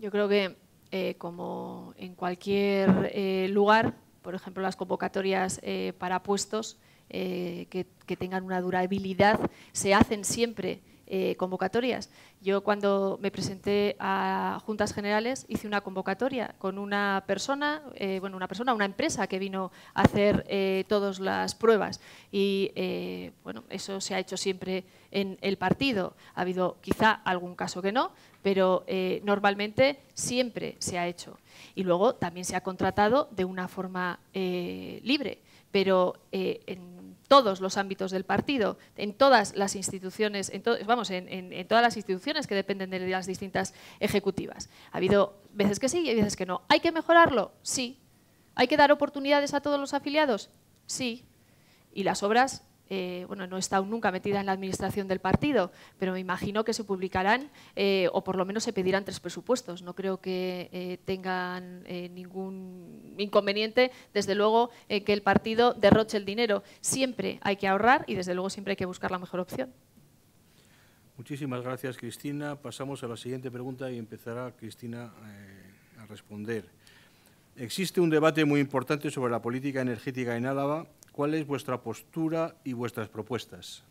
Yo creo que, eh, como en cualquier eh, lugar, por ejemplo, las convocatorias eh, para puestos eh, que, que tengan una durabilidad, se hacen siempre eh, convocatorias. Yo, cuando me presenté a Juntas Generales, hice una convocatoria con una persona, eh, bueno, una persona, una empresa que vino a hacer eh, todas las pruebas. Y eh, bueno, eso se ha hecho siempre en el partido. Ha habido quizá algún caso que no, pero eh, normalmente siempre se ha hecho. Y luego también se ha contratado de una forma eh, libre, pero eh, en todos los ámbitos del partido, en todas las instituciones, en to vamos, en, en, en todas las instituciones que dependen de las distintas ejecutivas. Ha habido veces que sí y hay veces que no. ¿Hay que mejorarlo? Sí. ¿Hay que dar oportunidades a todos los afiliados? Sí. Y las obras, eh, bueno, no he estado nunca metida en la administración del partido, pero me imagino que se publicarán eh, o por lo menos se pedirán tres presupuestos. No creo que eh, tengan eh, ningún inconveniente, desde luego, eh, que el partido derroche el dinero. Siempre hay que ahorrar y desde luego siempre hay que buscar la mejor opción. Muchísimas gracias, Cristina. Pasamos a la siguiente pregunta y empezará Cristina eh, a responder. Existe un debate muy importante sobre la política energética en Álava. ¿Cuál es vuestra postura y vuestras propuestas?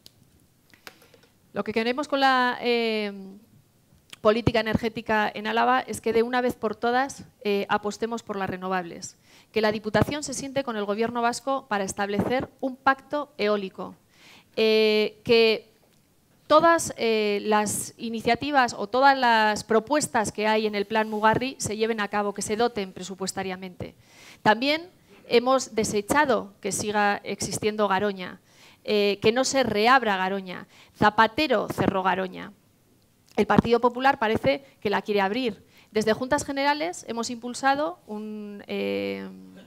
Lo que queremos con la eh, política energética en Álava es que de una vez por todas eh, apostemos por las renovables. Que la Diputación se siente con el Gobierno vasco para establecer un pacto eólico. Eh, que todas eh, las iniciativas o todas las propuestas que hay en el Plan Mugarri se lleven a cabo, que se doten presupuestariamente. También hemos desechado que siga existiendo Garoña, eh, que no se reabra Garoña. Zapatero cerró Garoña. El Partido Popular parece que la quiere abrir. Desde Juntas Generales hemos impulsado un, eh,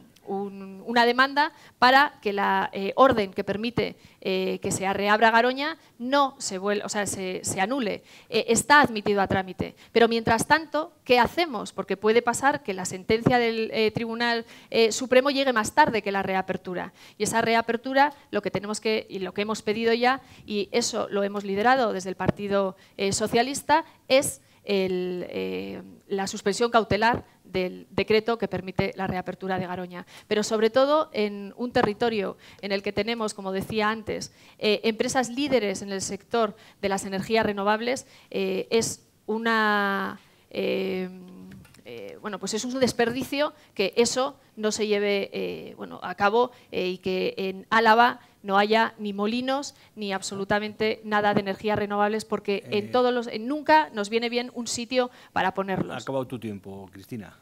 un, una demanda para que la eh, orden que permite eh, que se reabra Garoña no se, vuelva, o sea, se, se anule. Eh, está admitido a trámite. Pero mientras tanto, ¿qué hacemos? Porque puede pasar que la sentencia del eh, Tribunal eh, Supremo llegue más tarde que la reapertura. Y esa reapertura, lo que tenemos que, y lo que hemos pedido ya, y eso lo hemos liderado desde el Partido eh, Socialista, es el, eh, la suspensión cautelar del decreto que permite la reapertura de Garoña. Pero sobre todo en un territorio en el que tenemos, como decía antes, eh, empresas líderes en el sector de las energías renovables, eh, es una... Eh, eh, bueno, pues es un desperdicio que eso no se lleve eh, bueno, a cabo eh, y que en Álava no haya ni molinos ni absolutamente nada de energías renovables, porque eh, en todos los, en nunca nos viene bien un sitio para ponerlos. Ha acabado tu tiempo, Cristina.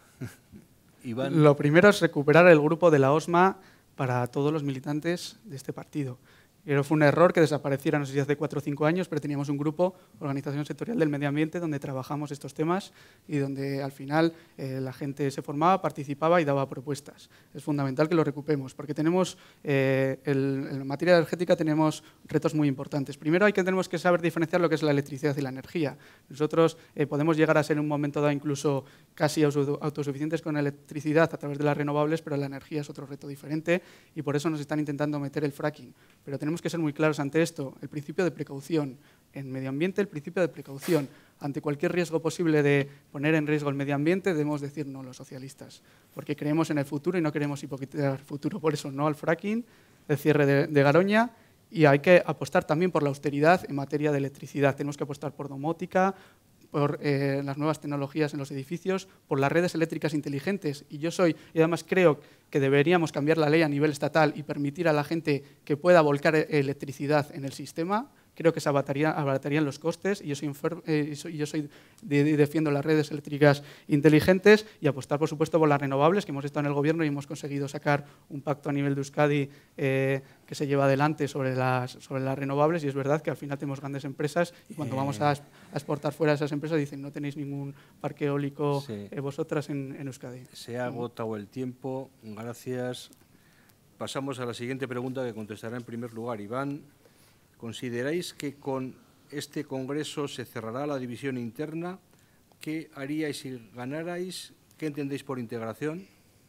Iván. Lo primero es recuperar el grupo de la OSMA para todos los militantes de este partido. Pero fue un error que desapareciera, no sé si hace cuatro o cinco años, pero teníamos un grupo, Organización Sectorial del Medio Ambiente, donde trabajamos estos temas y donde al final eh, la gente se formaba, participaba y daba propuestas. Es fundamental que lo recuperemos, porque tenemos, eh, el, en materia energética tenemos retos muy importantes. Primero hay que, tenemos que saber diferenciar lo que es la electricidad y la energía. Nosotros eh, podemos llegar a ser en un momento dado incluso casi autosuficientes con electricidad a través de las renovables, pero la energía es otro reto diferente y por eso nos están intentando meter el fracking. Pero tenemos que ser muy claros ante esto. El principio de precaución. En medio ambiente, el principio de precaución. Ante cualquier riesgo posible de poner en riesgo el medio ambiente, debemos decir no los socialistas, porque creemos en el futuro y no queremos hipotecar el futuro. Por eso no al fracking, el cierre de, de Garoña, y hay que apostar también por la austeridad en materia de electricidad. Tenemos que apostar por domótica, por eh, las nuevas tecnologías en los edificios, por las redes eléctricas inteligentes. Y yo soy, y además creo que deberíamos cambiar la ley a nivel estatal y permitir a la gente que pueda volcar electricidad en el sistema. Creo que se abaratarían, abaratarían los costes y yo soy, eh, soy, yo soy de, de, defiendo las redes eléctricas inteligentes y apostar, por supuesto, por las renovables, que hemos estado en el Gobierno y hemos conseguido sacar un pacto a nivel de Euskadi eh, que se lleva adelante sobre las, sobre las renovables, y es verdad que al final tenemos grandes empresas y cuando eh, vamos a, a exportar fuera a esas empresas dicen no tenéis ningún parque eólico sí. eh, vosotras en, en Euskadi. Se ha agotado el tiempo, gracias. Pasamos a la siguiente pregunta que contestará en primer lugar Iván. ¿Consideráis que con este congreso se cerrará la división interna? ¿Qué haríais si ganarais? ¿Qué entendéis por integración?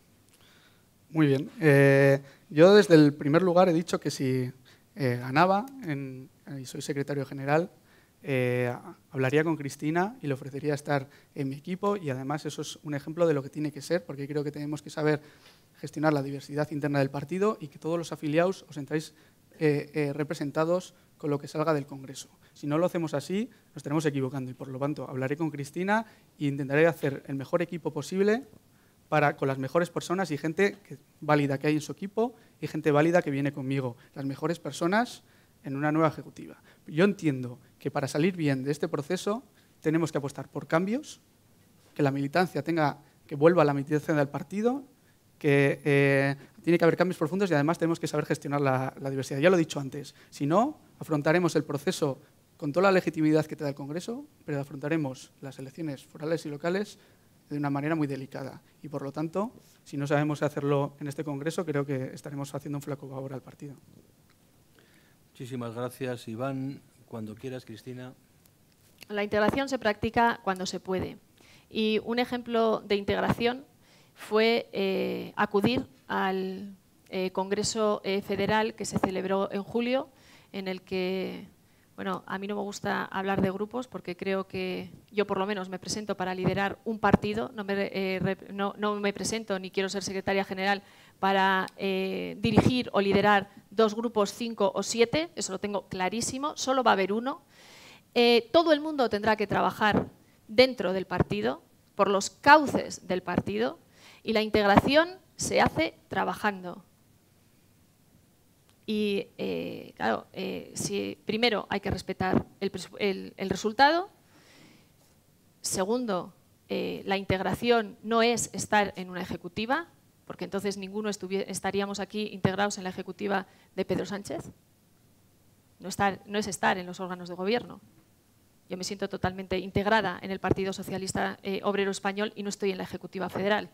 Muy bien. Eh, yo desde el primer lugar he dicho que si eh, ganaba, en, y soy secretario general, eh, hablaría con Cristina y le ofrecería estar en mi equipo, y además eso es un ejemplo de lo que tiene que ser, porque creo que tenemos que saber gestionar la diversidad interna del partido y que todos los afiliados os entráis eh, eh, representados con lo que salga del Congreso. Si no lo hacemos así, nos estaremos equivocando, y por lo tanto hablaré con Cristina e intentaré hacer el mejor equipo posible para, con las mejores personas y gente que, válida que hay en su equipo, y gente válida que viene conmigo, las mejores personas en una nueva ejecutiva. Yo entiendo que para salir bien de este proceso tenemos que apostar por cambios, que la militancia tenga, que vuelva a la militancia del partido, que eh, tiene que haber cambios profundos, y además tenemos que saber gestionar la, la diversidad. Ya lo he dicho antes, si no, afrontaremos el proceso con toda la legitimidad que te da el Congreso, pero afrontaremos las elecciones forales y locales de una manera muy delicada. Y por lo tanto, si no sabemos hacerlo en este Congreso, creo que estaremos haciendo un flaco favor al partido. Muchísimas gracias, Iván. Cuando quieras, Cristina. La integración se practica cuando se puede. Y un ejemplo de integración fue eh, acudir al eh, Congreso eh, Federal que se celebró en julio, en el que, bueno, a mí no me gusta hablar de grupos porque creo que yo por lo menos me presento para liderar un partido, no me, eh, rep, no, no me presento ni quiero ser secretaria general para eh, dirigir o liderar dos grupos, cinco o siete, eso lo tengo clarísimo, solo va a haber uno. Eh, todo el mundo tendrá que trabajar dentro del partido, por los cauces del partido, y la integración se hace trabajando. Y, eh, claro, eh, si, primero hay que respetar el, el, el resultado. Segundo, eh, la integración no es estar en una ejecutiva, porque entonces ninguno estaríamos aquí integrados en la ejecutiva de Pedro Sánchez. No, estar, no es estar en los órganos de gobierno. Yo me siento totalmente integrada en el Partido Socialista eh, Obrero Español y no estoy en la ejecutiva federal.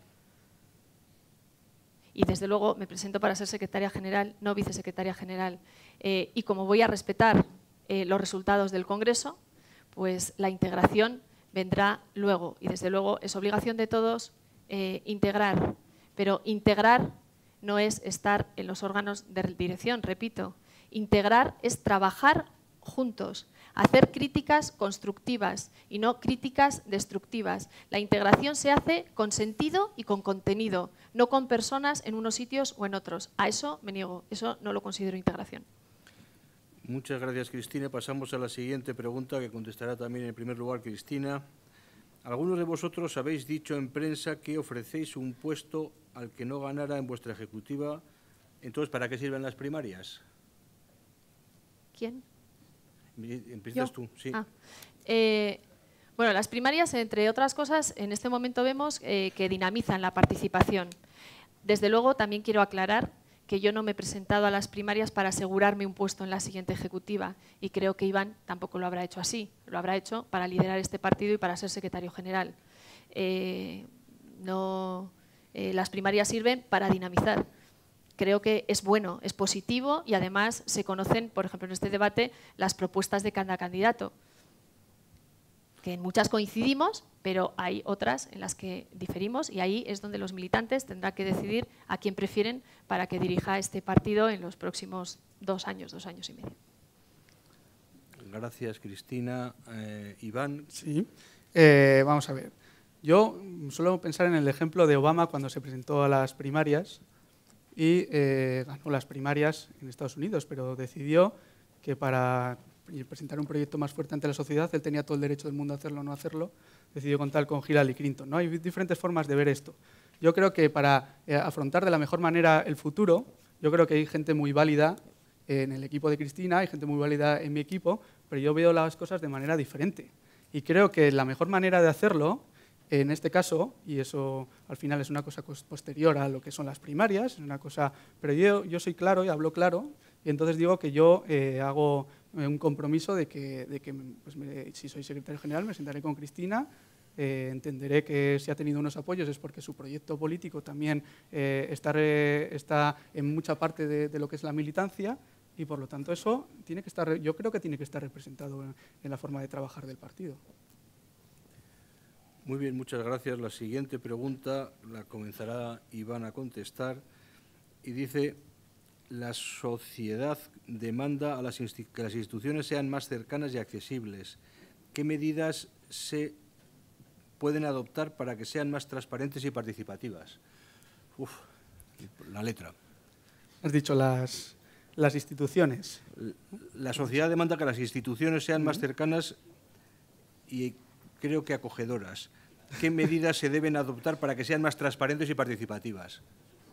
Y desde luego me presento para ser secretaria general, no vicesecretaria general. Eh, y como voy a respetar eh, los resultados del Congreso, pues la integración vendrá luego. Y desde luego es obligación de todos eh, integrar. Pero integrar no es estar en los órganos de dirección, repito. Integrar es trabajar juntos, hacer críticas constructivas y no críticas destructivas. La integración se hace con sentido y con contenido, no con personas en unos sitios o en otros. A eso me niego, eso no lo considero integración. Muchas gracias, Cristina. Pasamos a la siguiente pregunta, que contestará también en primer lugar Cristina. Algunos de vosotros habéis dicho en prensa que ofrecéis un puesto al que no ganara en vuestra ejecutiva. Entonces, ¿para qué sirven las primarias? ¿Quién? Empiezas tú, sí. Ah. Eh, bueno, las primarias, entre otras cosas, en este momento vemos eh, que dinamizan la participación. Desde luego, también quiero aclarar que yo no me he presentado a las primarias para asegurarme un puesto en la siguiente ejecutiva, y creo que Iván tampoco lo habrá hecho así, lo habrá hecho para liderar este partido y para ser secretario general. Eh, no, eh, las primarias sirven para dinamizar. Creo que es bueno, es positivo, y además se conocen, por ejemplo, en este debate, las propuestas de cada candidato, que en muchas coincidimos, pero hay otras en las que diferimos, y ahí es donde los militantes tendrán que decidir a quién prefieren para que dirija este partido en los próximos dos años, dos años y medio. Gracias, Cristina. Eh, Iván. Sí, eh, vamos a ver. Yo suelo pensar en el ejemplo de Obama cuando se presentó a las primarias y eh, ganó las primarias en Estados Unidos, pero decidió que para presentar un proyecto más fuerte ante la sociedad, él tenía todo el derecho del mundo a hacerlo o no hacerlo, decidió contar con Hillary Clinton, ¿no? Hay diferentes formas de ver esto. Yo creo que para eh, afrontar de la mejor manera el futuro, yo creo que hay gente muy válida en el equipo de Cristina, hay gente muy válida en mi equipo, pero yo veo las cosas de manera diferente. Y creo que la mejor manera de hacerlo, en este caso, y eso al final es una cosa posterior a lo que son las primarias, es una cosa, pero yo, yo soy claro y hablo claro, y entonces digo que yo eh, hago un compromiso de que, de que pues me, si soy secretario general me sentaré con Cristina, eh, entenderé que si ha tenido unos apoyos es porque su proyecto político también eh, está, re, está en mucha parte de, de lo que es la militancia, y por lo tanto eso tiene que estar, yo creo que tiene que estar representado en, en la forma de trabajar del partido. Muy bien, muchas gracias. La siguiente pregunta la comenzará Iván a contestar y dice: la sociedad demanda a las que las instituciones sean más cercanas y accesibles. ¿Qué medidas se pueden adoptar para que sean más transparentes y participativas? Uf, la letra. Has dicho las, las instituciones. La sociedad demanda que las instituciones sean más cercanas y creo que acogedoras. ¿Qué medidas se deben adoptar para que sean más transparentes y participativas?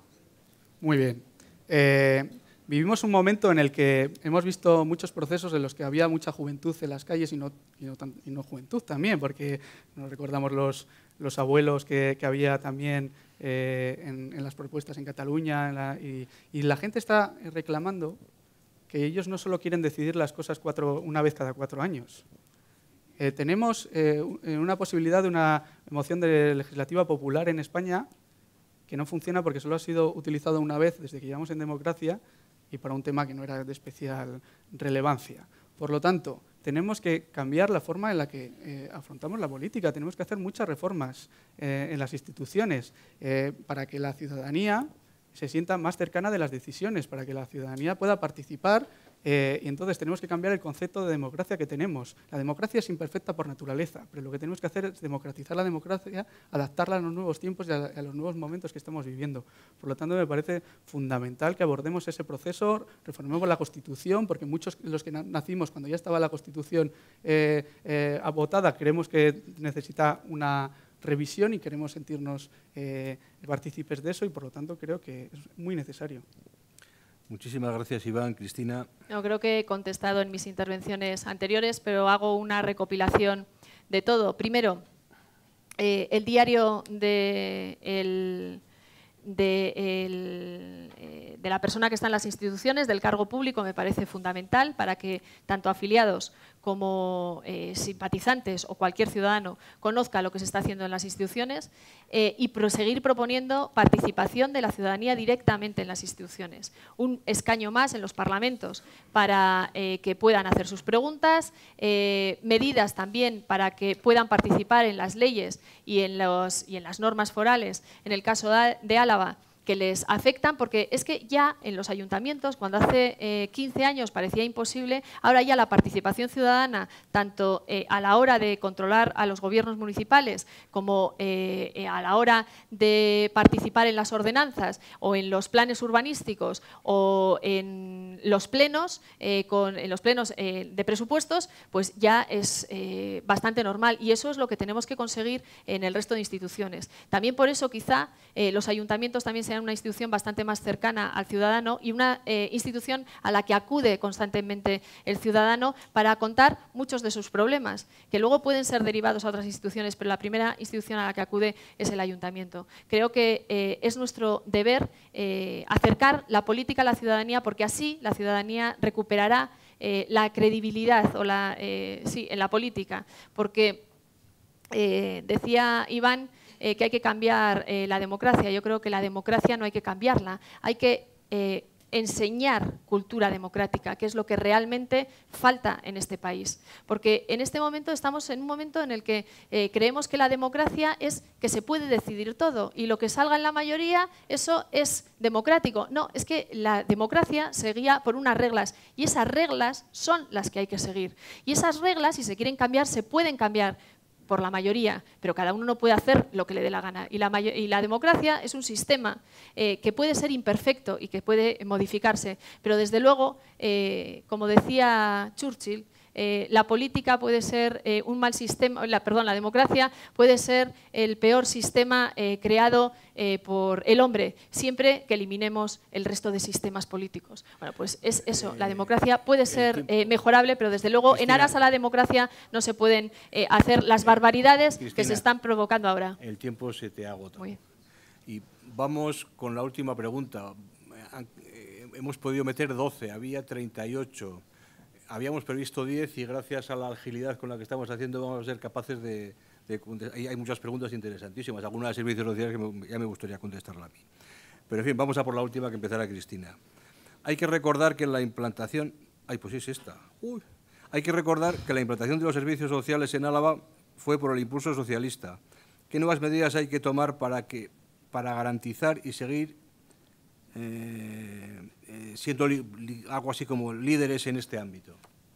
Muy bien. Eh, vivimos un momento en el que hemos visto muchos procesos en los que había mucha juventud en las calles y no, y no, tan, y no juventud también, porque nos recordamos los, los abuelos que, que había también eh, en, en las propuestas en Cataluña en la, y, y la gente está reclamando que ellos no solo quieren decidir las cosas cuatro, una vez cada cuatro años. Eh, tenemos eh, una posibilidad de una moción de legislativa popular en España que no funciona porque solo ha sido utilizado una vez desde que llevamos en democracia y para un tema que no era de especial relevancia. Por lo tanto, tenemos que cambiar la forma en la que eh, afrontamos la política, tenemos que hacer muchas reformas eh, en las instituciones eh, para que la ciudadanía se sienta más cercana de las decisiones, para que la ciudadanía pueda participar. Eh, y entonces tenemos que cambiar el concepto de democracia que tenemos. La democracia es imperfecta por naturaleza, pero lo que tenemos que hacer es democratizar la democracia, adaptarla a los nuevos tiempos y a, a los nuevos momentos que estamos viviendo. Por lo tanto, me parece fundamental que abordemos ese proceso, reformemos la Constitución, porque muchos de los que nacimos cuando ya estaba la Constitución eh, eh, votada creemos que necesita una revisión y queremos sentirnos eh, partícipes de eso y, por lo tanto, creo que es muy necesario. Muchísimas gracias, Iván. Cristina. No, creo que he contestado en mis intervenciones anteriores, pero hago una recopilación de todo. Primero, eh, el diario de, el, de, el, eh, de la persona que está en las instituciones, del cargo público, me parece fundamental para que tanto afiliados como eh, simpatizantes o cualquier ciudadano conozca lo que se está haciendo en las instituciones eh, y proseguir proponiendo participación de la ciudadanía directamente en las instituciones. Un escaño más en los parlamentos para eh, que puedan hacer sus preguntas, eh, medidas también para que puedan participar en las leyes y en, los, y en las normas forales, en el caso de Álava, que les afectan, porque es que ya en los ayuntamientos, cuando hace eh, quince años parecía imposible, ahora ya la participación ciudadana, tanto eh, a la hora de controlar a los gobiernos municipales como eh, eh, a la hora de participar en las ordenanzas o en los planes urbanísticos o en los plenos, eh, con, en los plenos eh, de presupuestos, pues ya es eh, bastante normal y eso es lo que tenemos que conseguir en el resto de instituciones. También por eso quizá eh, los ayuntamientos también sean una institución bastante más cercana al ciudadano y una eh, institución a la que acude constantemente el ciudadano para contar muchos de sus problemas, que luego pueden ser derivados a otras instituciones, pero la primera institución a la que acude es el ayuntamiento. Creo que eh, es nuestro deber eh, acercar la política a la ciudadanía, porque así la ciudadanía recuperará eh, la credibilidad o la, eh, sí, en la política, porque eh, decía Iván Eh, que hay que cambiar eh, la democracia. Yo creo que la democracia no hay que cambiarla, hay que eh, enseñar cultura democrática, que es lo que realmente falta en este país. Porque en este momento estamos en un momento en el que eh, creemos que la democracia es que se puede decidir todo y lo que salga en la mayoría, eso es democrático. No, es que la democracia se guía por unas reglas y esas reglas son las que hay que seguir. Y esas reglas, si se quieren cambiar, se pueden cambiar por la mayoría, pero cada uno no puede hacer lo que le dé la gana. Y la, y la democracia es un sistema eh, que puede ser imperfecto y que puede modificarse, pero desde luego, eh, como decía Churchill, eh, la política puede ser eh, un mal sistema, la, perdón, la democracia puede ser el peor sistema eh, creado eh, por el hombre, siempre que eliminemos el resto de sistemas políticos. Bueno, pues es eso, la democracia puede ser eh, mejorable, pero desde luego Cristina, en aras a la democracia no se pueden eh, hacer las barbaridades Cristina, que se están provocando ahora. El tiempo se te ha agotado. Y vamos con la última pregunta. Hemos podido meter doce, había treinta y ocho. Habíamos previsto diez y gracias a la agilidad con la que estamos haciendo vamos a ser capaces de... de hay, hay muchas preguntas interesantísimas, algunas de servicios sociales que me, ya me gustaría contestarla a mí. Pero en fin, vamos a por la última que empezará Cristina. Hay que recordar que la implantación... Ay, pues es esta. Uy. Hay que recordar que la implantación de los servicios sociales en Álava fue por el impulso socialista. ¿Qué nuevas medidas hay que tomar para, que, para garantizar y seguir... Eh, eh, siendo li, li, algo así como líderes en este ámbito.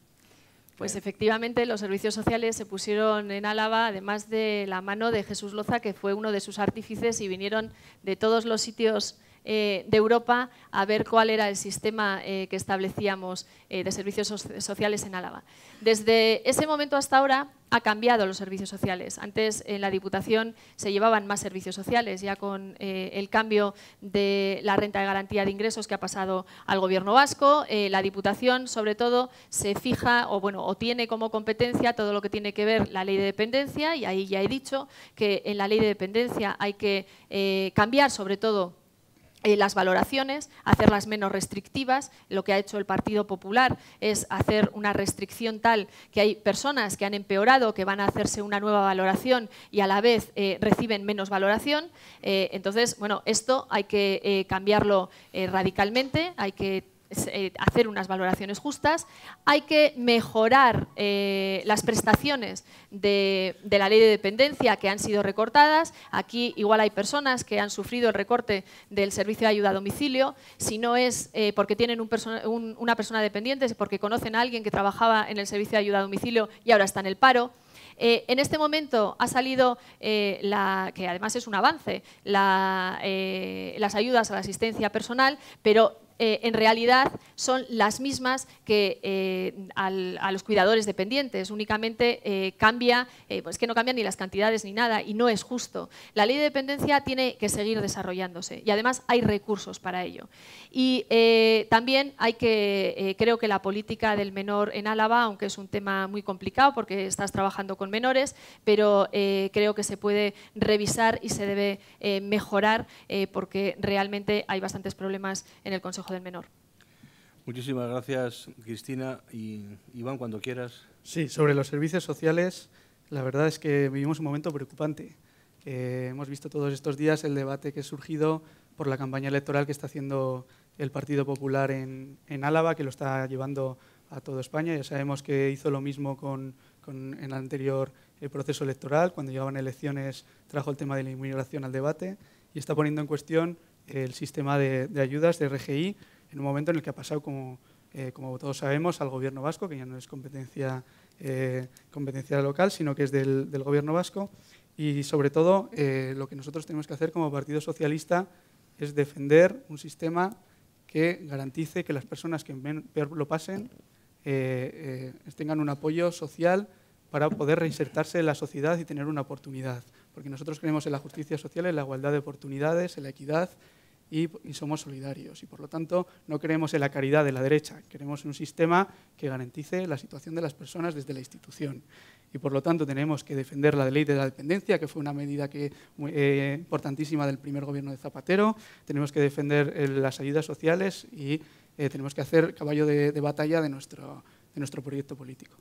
Pues efectivamente los servicios sociales se pusieron en Álava, además de la mano de Jesús Loza, que fue uno de sus artífices, y vinieron de todos los sitios eh, de Europa a ver cuál era el sistema eh, que establecíamos eh, de servicios so sociales en Álava. Desde ese momento hasta ahora ha cambiado los servicios sociales. Antes en la Diputación se llevaban más servicios sociales, ya con eh, el cambio de la renta de garantía de ingresos que ha pasado al Gobierno vasco. Eh, la Diputación, sobre todo, se fija o, bueno, o tiene como competencia todo lo que tiene que ver la ley de dependencia, y ahí ya he dicho que en la ley de dependencia hay que eh, cambiar, sobre todo, Eh, las valoraciones, hacerlas menos restrictivas. Lo que ha hecho el Partido Popular es hacer una restricción tal que hay personas que han empeorado, que van a hacerse una nueva valoración y a la vez eh, reciben menos valoración. Eh, entonces, bueno, esto hay que eh, cambiarlo eh, radicalmente, hay que Eh, hacer unas valoraciones justas, hay que mejorar eh, las prestaciones de, de la ley de dependencia que han sido recortadas. Aquí igual hay personas que han sufrido el recorte del servicio de ayuda a domicilio, si no es eh, porque tienen un persona, un, una persona dependiente, es porque conocen a alguien que trabajaba en el servicio de ayuda a domicilio y ahora está en el paro. Eh, en este momento ha salido, eh, la, que además es un avance, la, eh, las ayudas a la asistencia personal, pero Eh, en realidad son las mismas que eh, al, a los cuidadores dependientes, únicamente eh, cambia, eh, pues que no cambian ni las cantidades ni nada, y no es justo. La ley de dependencia tiene que seguir desarrollándose y además hay recursos para ello. Y eh, también hay que, eh, creo que la política del menor en Álava, aunque es un tema muy complicado porque estás trabajando con menores, pero eh, creo que se puede revisar y se debe eh, mejorar eh, porque realmente hay bastantes problemas en el Consejo del Menor. Muchísimas gracias, Cristina. Y Iván, cuando quieras. Sí, sobre los servicios sociales, la verdad es que vivimos un momento preocupante. Eh, hemos visto todos estos días el debate que ha surgido por la campaña electoral que está haciendo el Partido Popular en, en Álava, que lo está llevando a toda España. Ya sabemos que hizo lo mismo con, con en el anterior el proceso electoral. Cuando llegaban elecciones trajo el tema de la inmigración al debate y está poniendo en cuestión el sistema de, de ayudas de R G I en un momento en el que ha pasado, como, eh, como todos sabemos, al Gobierno vasco, que ya no es competencia, eh, competencia local, sino que es del, del Gobierno vasco. Y sobre todo, eh, lo que nosotros tenemos que hacer como Partido Socialista es defender un sistema que garantice que las personas que peor lo pasen eh, eh, tengan un apoyo social para poder reinsertarse en la sociedad y tener una oportunidad. Porque nosotros creemos en la justicia social, en la igualdad de oportunidades, en la equidad y, y somos solidarios. Y por lo tanto no creemos en la caridad de la derecha, queremos un sistema que garantice la situación de las personas desde la institución. Y por lo tanto tenemos que defender la ley de la dependencia, que fue una medida que, eh, importantísima del primer gobierno de Zapatero. Tenemos que defender eh, las ayudas sociales y eh, tenemos que hacer caballo de, de batalla de nuestro, de nuestro proyecto político.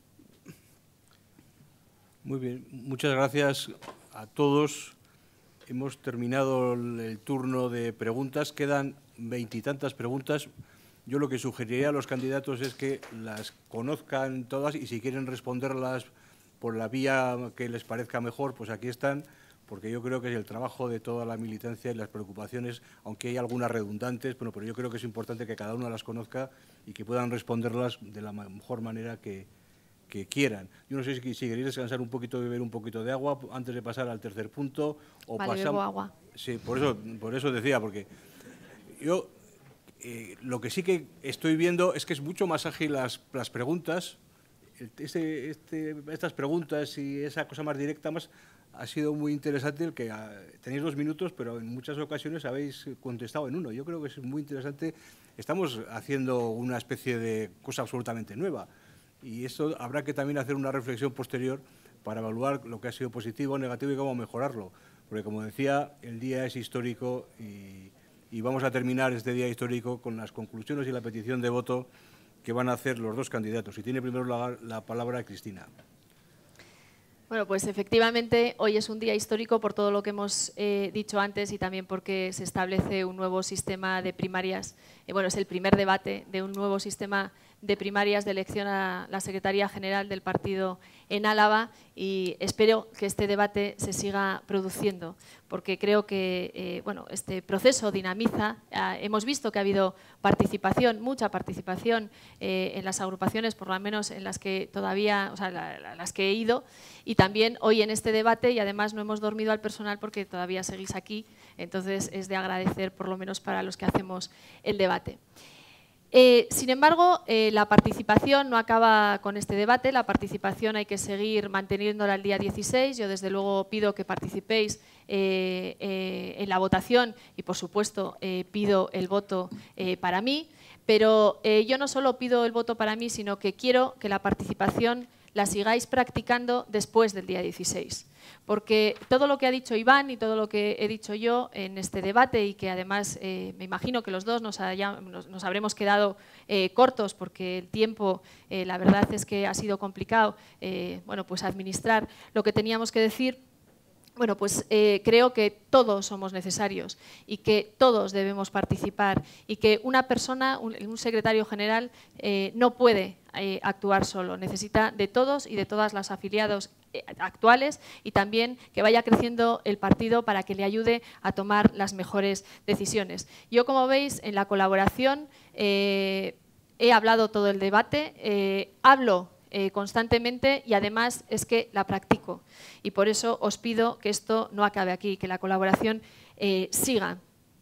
Muy bien, muchas gracias a todos. Hemos terminado el turno de preguntas, quedan veintitantas preguntas. Yo lo que sugeriría a los candidatos es que las conozcan todas y si quieren responderlas por la vía que les parezca mejor, pues aquí están, porque yo creo que es el trabajo de toda la militancia y las preocupaciones, aunque hay algunas redundantes, bueno, pero yo creo que es importante que cada uno las conozca y que puedan responderlas de la mejor manera que, que quieran. Yo no sé si, si queréis descansar un poquito, beber un poquito de agua antes de pasar al tercer punto. O vale, pasamos... bebo agua. Sí, por eso, por eso decía, porque yo eh, lo que sí que estoy viendo es que es mucho más ágil las, las preguntas. Este, este, estas preguntas y esa cosa más directa más ha sido muy interesante el que a, tenéis dos minutos, pero en muchas ocasiones habéis contestado en uno. Yo creo que es muy interesante. Estamos haciendo una especie de cosa absolutamente nueva y esto habrá que también hacer una reflexión posterior para evaluar lo que ha sido positivo, negativo y cómo mejorarlo. Porque, como decía, el día es histórico y, y vamos a terminar este día histórico con las conclusiones y la petición de voto que van a hacer los dos candidatos. Y tiene primero la, la palabra Cristina. Bueno, pues efectivamente hoy es un día histórico por todo lo que hemos eh, dicho antes y también porque se establece un nuevo sistema de primarias. Eh, bueno, es el primer debate de un nuevo sistema de primarias de elección a la Secretaría General del partido en Álava y espero que este debate se siga produciendo porque creo que eh, bueno, este proceso dinamiza. Eh, hemos visto que ha habido participación, mucha participación eh, en las agrupaciones, por lo menos en las que todavía, o sea, la, la, las que he ido, y también hoy en este debate, y además no hemos dormido al personal porque todavía seguís aquí, entonces es de agradecer por lo menos para los que hacemos el debate. Eh, sin embargo, eh, la participación no acaba con este debate, la participación hay que seguir manteniéndola el día dieciséis. Yo desde luego pido que participéis eh, eh, en la votación y por supuesto eh, pido el voto eh, para mí, pero eh, yo no solo pido el voto para mí, sino que quiero que la participación la sigáis practicando después del día dieciséis. Porque todo lo que ha dicho Iván y todo lo que he dicho yo en este debate y que además eh, me imagino que los dos nos, haya, nos, nos habremos quedado eh, cortos porque el tiempo, eh, la verdad es que ha sido complicado eh, bueno, pues administrar lo que teníamos que decir. Bueno, pues eh, creo que todos somos necesarios y que todos debemos participar y que una persona, un, un secretario general, eh, no puede eh, actuar solo. Necesita de todos y de todas las afiliados eh, actuales y también que vaya creciendo el partido para que le ayude a tomar las mejores decisiones. Yo, como veis, en la colaboración eh, he hablado todo el debate, eh, hablo Eh, constantemente y además es que la practico y por eso os pido que esto no acabe aquí, que la colaboración eh, siga.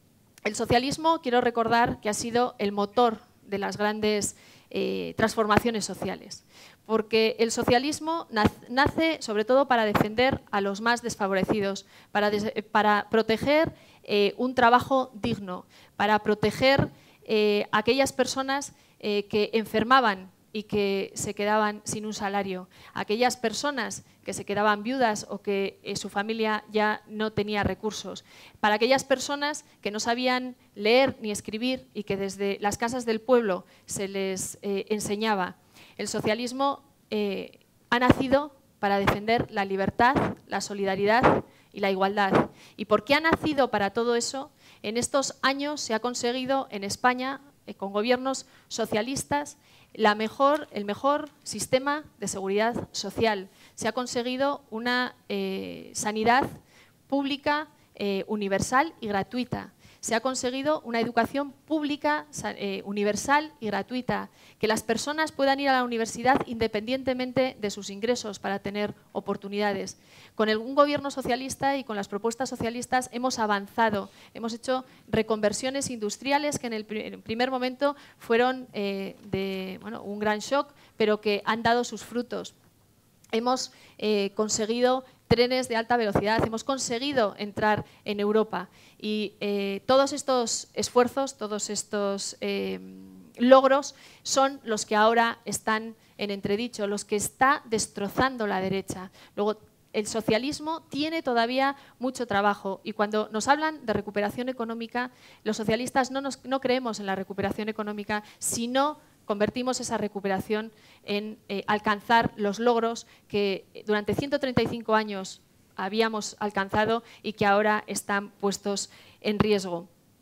El socialismo, quiero recordar que ha sido el motor de las grandes eh, transformaciones sociales, porque el socialismo nace sobre todo para defender a los más desfavorecidos, para, des para proteger eh, un trabajo digno, para proteger eh, a aquellas personas eh, que enfermaban y que se quedaban sin un salario, aquellas personas que se quedaban viudas o que eh, su familia ya no tenía recursos, para aquellas personas que no sabían leer ni escribir y que desde las casas del pueblo se les eh, enseñaba. El socialismo eh, ha nacido para defender la libertad, la solidaridad y la igualdad. ¿Y por qué ha nacido para todo eso? En estos años se ha conseguido en España, eh, con gobiernos socialistas, La mejor, el mejor sistema de seguridad social. Se ha conseguido una eh, sanidad pública, eh, universal y gratuita. Se ha conseguido una educación pública, eh, universal y gratuita. Que las personas puedan ir a la universidad independientemente de sus ingresos para tener oportunidades. Con el, un gobierno socialista y con las propuestas socialistas hemos avanzado. Hemos hecho reconversiones industriales que en el, en el primer momento fueron eh, de bueno, un gran shock, pero que han dado sus frutos. Hemos eh, conseguido trenes de alta velocidad, hemos conseguido entrar en Europa y eh, todos estos esfuerzos, todos estos eh, logros son los que ahora están en entredicho, los que está destrozando la derecha. Luego, el socialismo tiene todavía mucho trabajo y cuando nos hablan de recuperación económica, los socialistas no, nos, no creemos en la recuperación económica, sino convertimos esa recuperación en eh, alcanzar los logros que durante ciento treinta y cinco años habíamos alcanzado y que ahora están puestos en riesgo.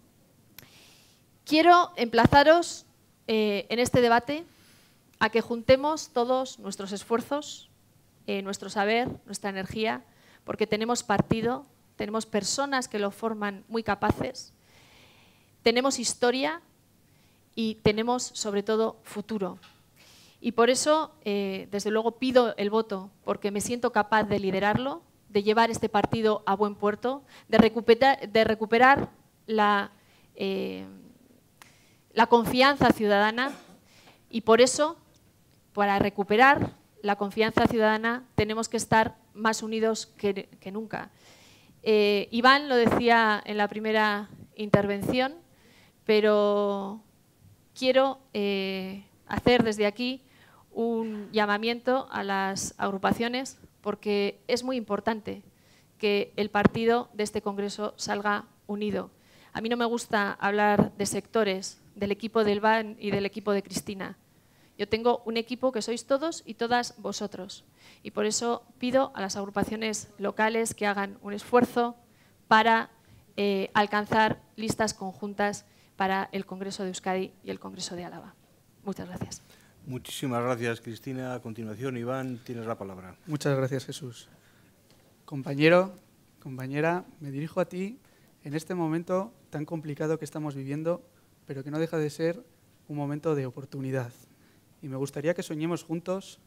Quiero emplazaros eh, en este debate a que juntemos todos nuestros esfuerzos, eh, nuestro saber, nuestra energía, porque tenemos partido, tenemos personas que lo forman muy capaces, tenemos historia y tenemos, sobre todo, futuro. Y por eso, eh, desde luego, pido el voto, porque me siento capaz de liderarlo, de llevar este partido a buen puerto, de recuperar, de recuperar la, eh, la confianza ciudadana. Y por eso, para recuperar la confianza ciudadana, tenemos que estar más unidos que, que nunca. Eh, Iván lo decía en la primera intervención, pero quiero eh, hacer desde aquí un llamamiento a las agrupaciones porque es muy importante que el partido de este Congreso salga unido. A mí no me gusta hablar de sectores, del equipo de Iván y del equipo de Cristina. Yo tengo un equipo que sois todos y todas vosotros. Y por eso pido a las agrupaciones locales que hagan un esfuerzo para eh, alcanzar listas conjuntas para el Congreso de Euskadi y el Congreso de Álava. Muchas gracias. Muchísimas gracias, Cristina. A continuación, Iván, tienes la palabra. Muchas gracias, Jesús. Compañero, compañera, me dirijo a ti en este momento tan complicado que estamos viviendo, pero que no deja de ser un momento de oportunidad. Y me gustaría que soñemos juntos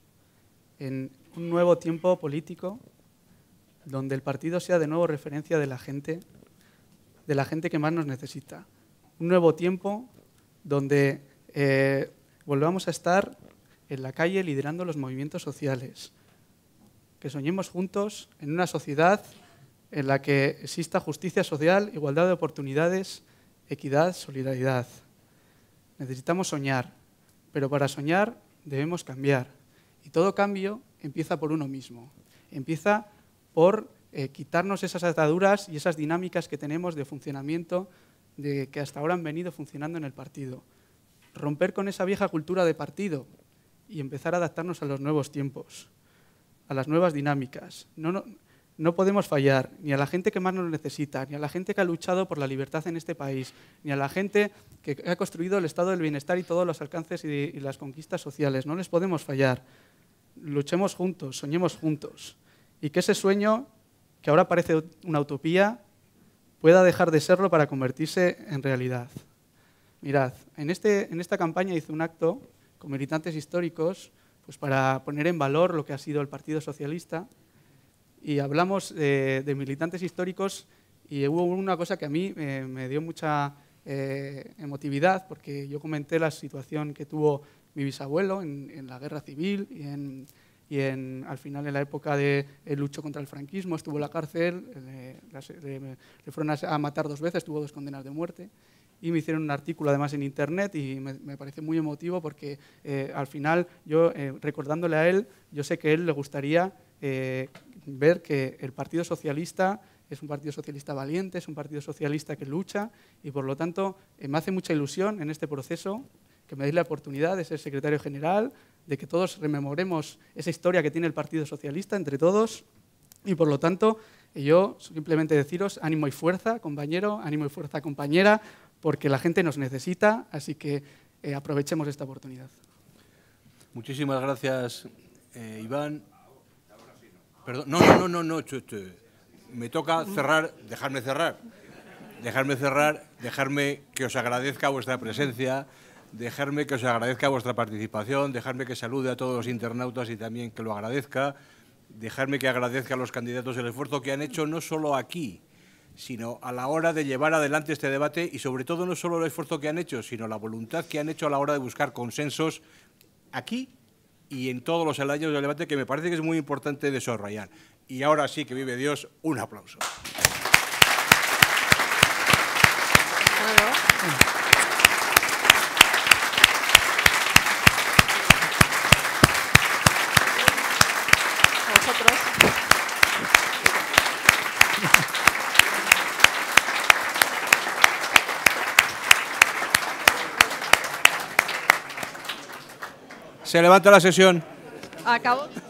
en un nuevo tiempo político donde el partido sea de nuevo referencia de la gente, de la gente que más nos necesita. Un nuevo tiempo donde eh, volvamos a estar en la calle liderando los movimientos sociales. Que soñemos juntos en una sociedad en la que exista justicia social, igualdad de oportunidades, equidad, solidaridad. Necesitamos soñar, pero para soñar debemos cambiar. Y todo cambio empieza por uno mismo. Empieza por eh, quitarnos esas ataduras y esas dinámicas que tenemos de funcionamiento de, que hasta ahora han venido funcionando en el partido. Romper con esa vieja cultura de partido y empezar a adaptarnos a los nuevos tiempos, a las nuevas dinámicas. No, no, no podemos fallar ni a la gente que más nos necesita, ni a la gente que ha luchado por la libertad en este país, ni a la gente que ha construido el estado del bienestar y todos los alcances y, y las conquistas sociales. No les podemos fallar. Luchemos juntos, soñemos juntos. Y que ese sueño, que ahora parece una utopía, pueda dejar de serlo para convertirse en realidad. Mirad, en, este, en esta campaña hice un acto con militantes históricos pues para poner en valor lo que ha sido el Partido Socialista y hablamos eh, de militantes históricos y hubo una cosa que a mí eh, me dio mucha eh, emotividad porque yo comenté la situación que tuvo mi bisabuelo en, en la guerra civil y, en, y en, al final en la época de luchó contra el franquismo, estuvo en la cárcel, le, le, le fueron a, a matar dos veces, tuvo dos condenas de muerte. Y me hicieron un artículo además en internet y me, me pareció muy emotivo porque eh, al final yo, eh, recordándole a él, yo sé que a él le gustaría eh, ver que el Partido Socialista es un Partido Socialista valiente, es un Partido Socialista que lucha y por lo tanto eh, me hace mucha ilusión en este proceso que me deis la oportunidad de ser secretario general, de que todos rememoremos esa historia que tiene el Partido Socialista entre todos y por lo tanto yo simplemente deciros ánimo y fuerza, compañero, ánimo y fuerza, compañera, porque la gente nos necesita, así que eh, aprovechemos esta oportunidad. Muchísimas gracias, eh, Iván. Perdón, no, no, no, no, no, chu, chu. Me toca cerrar, dejarme cerrar, dejarme cerrar, dejarme que os agradezca vuestra presencia, dejarme que os agradezca vuestra participación, dejarme que salude a todos los internautas y también que lo agradezca, dejarme que agradezca a los candidatos el esfuerzo que han hecho no solo aquí, sino a la hora de llevar adelante este debate y sobre todo no solo el esfuerzo que han hecho, sino la voluntad que han hecho a la hora de buscar consensos aquí y en todos los escenarios del debate, que me parece que es muy importante de subrayar. Y ahora sí que vive Dios, un aplauso. Vosotros. Se levanta la sesión. Acabo.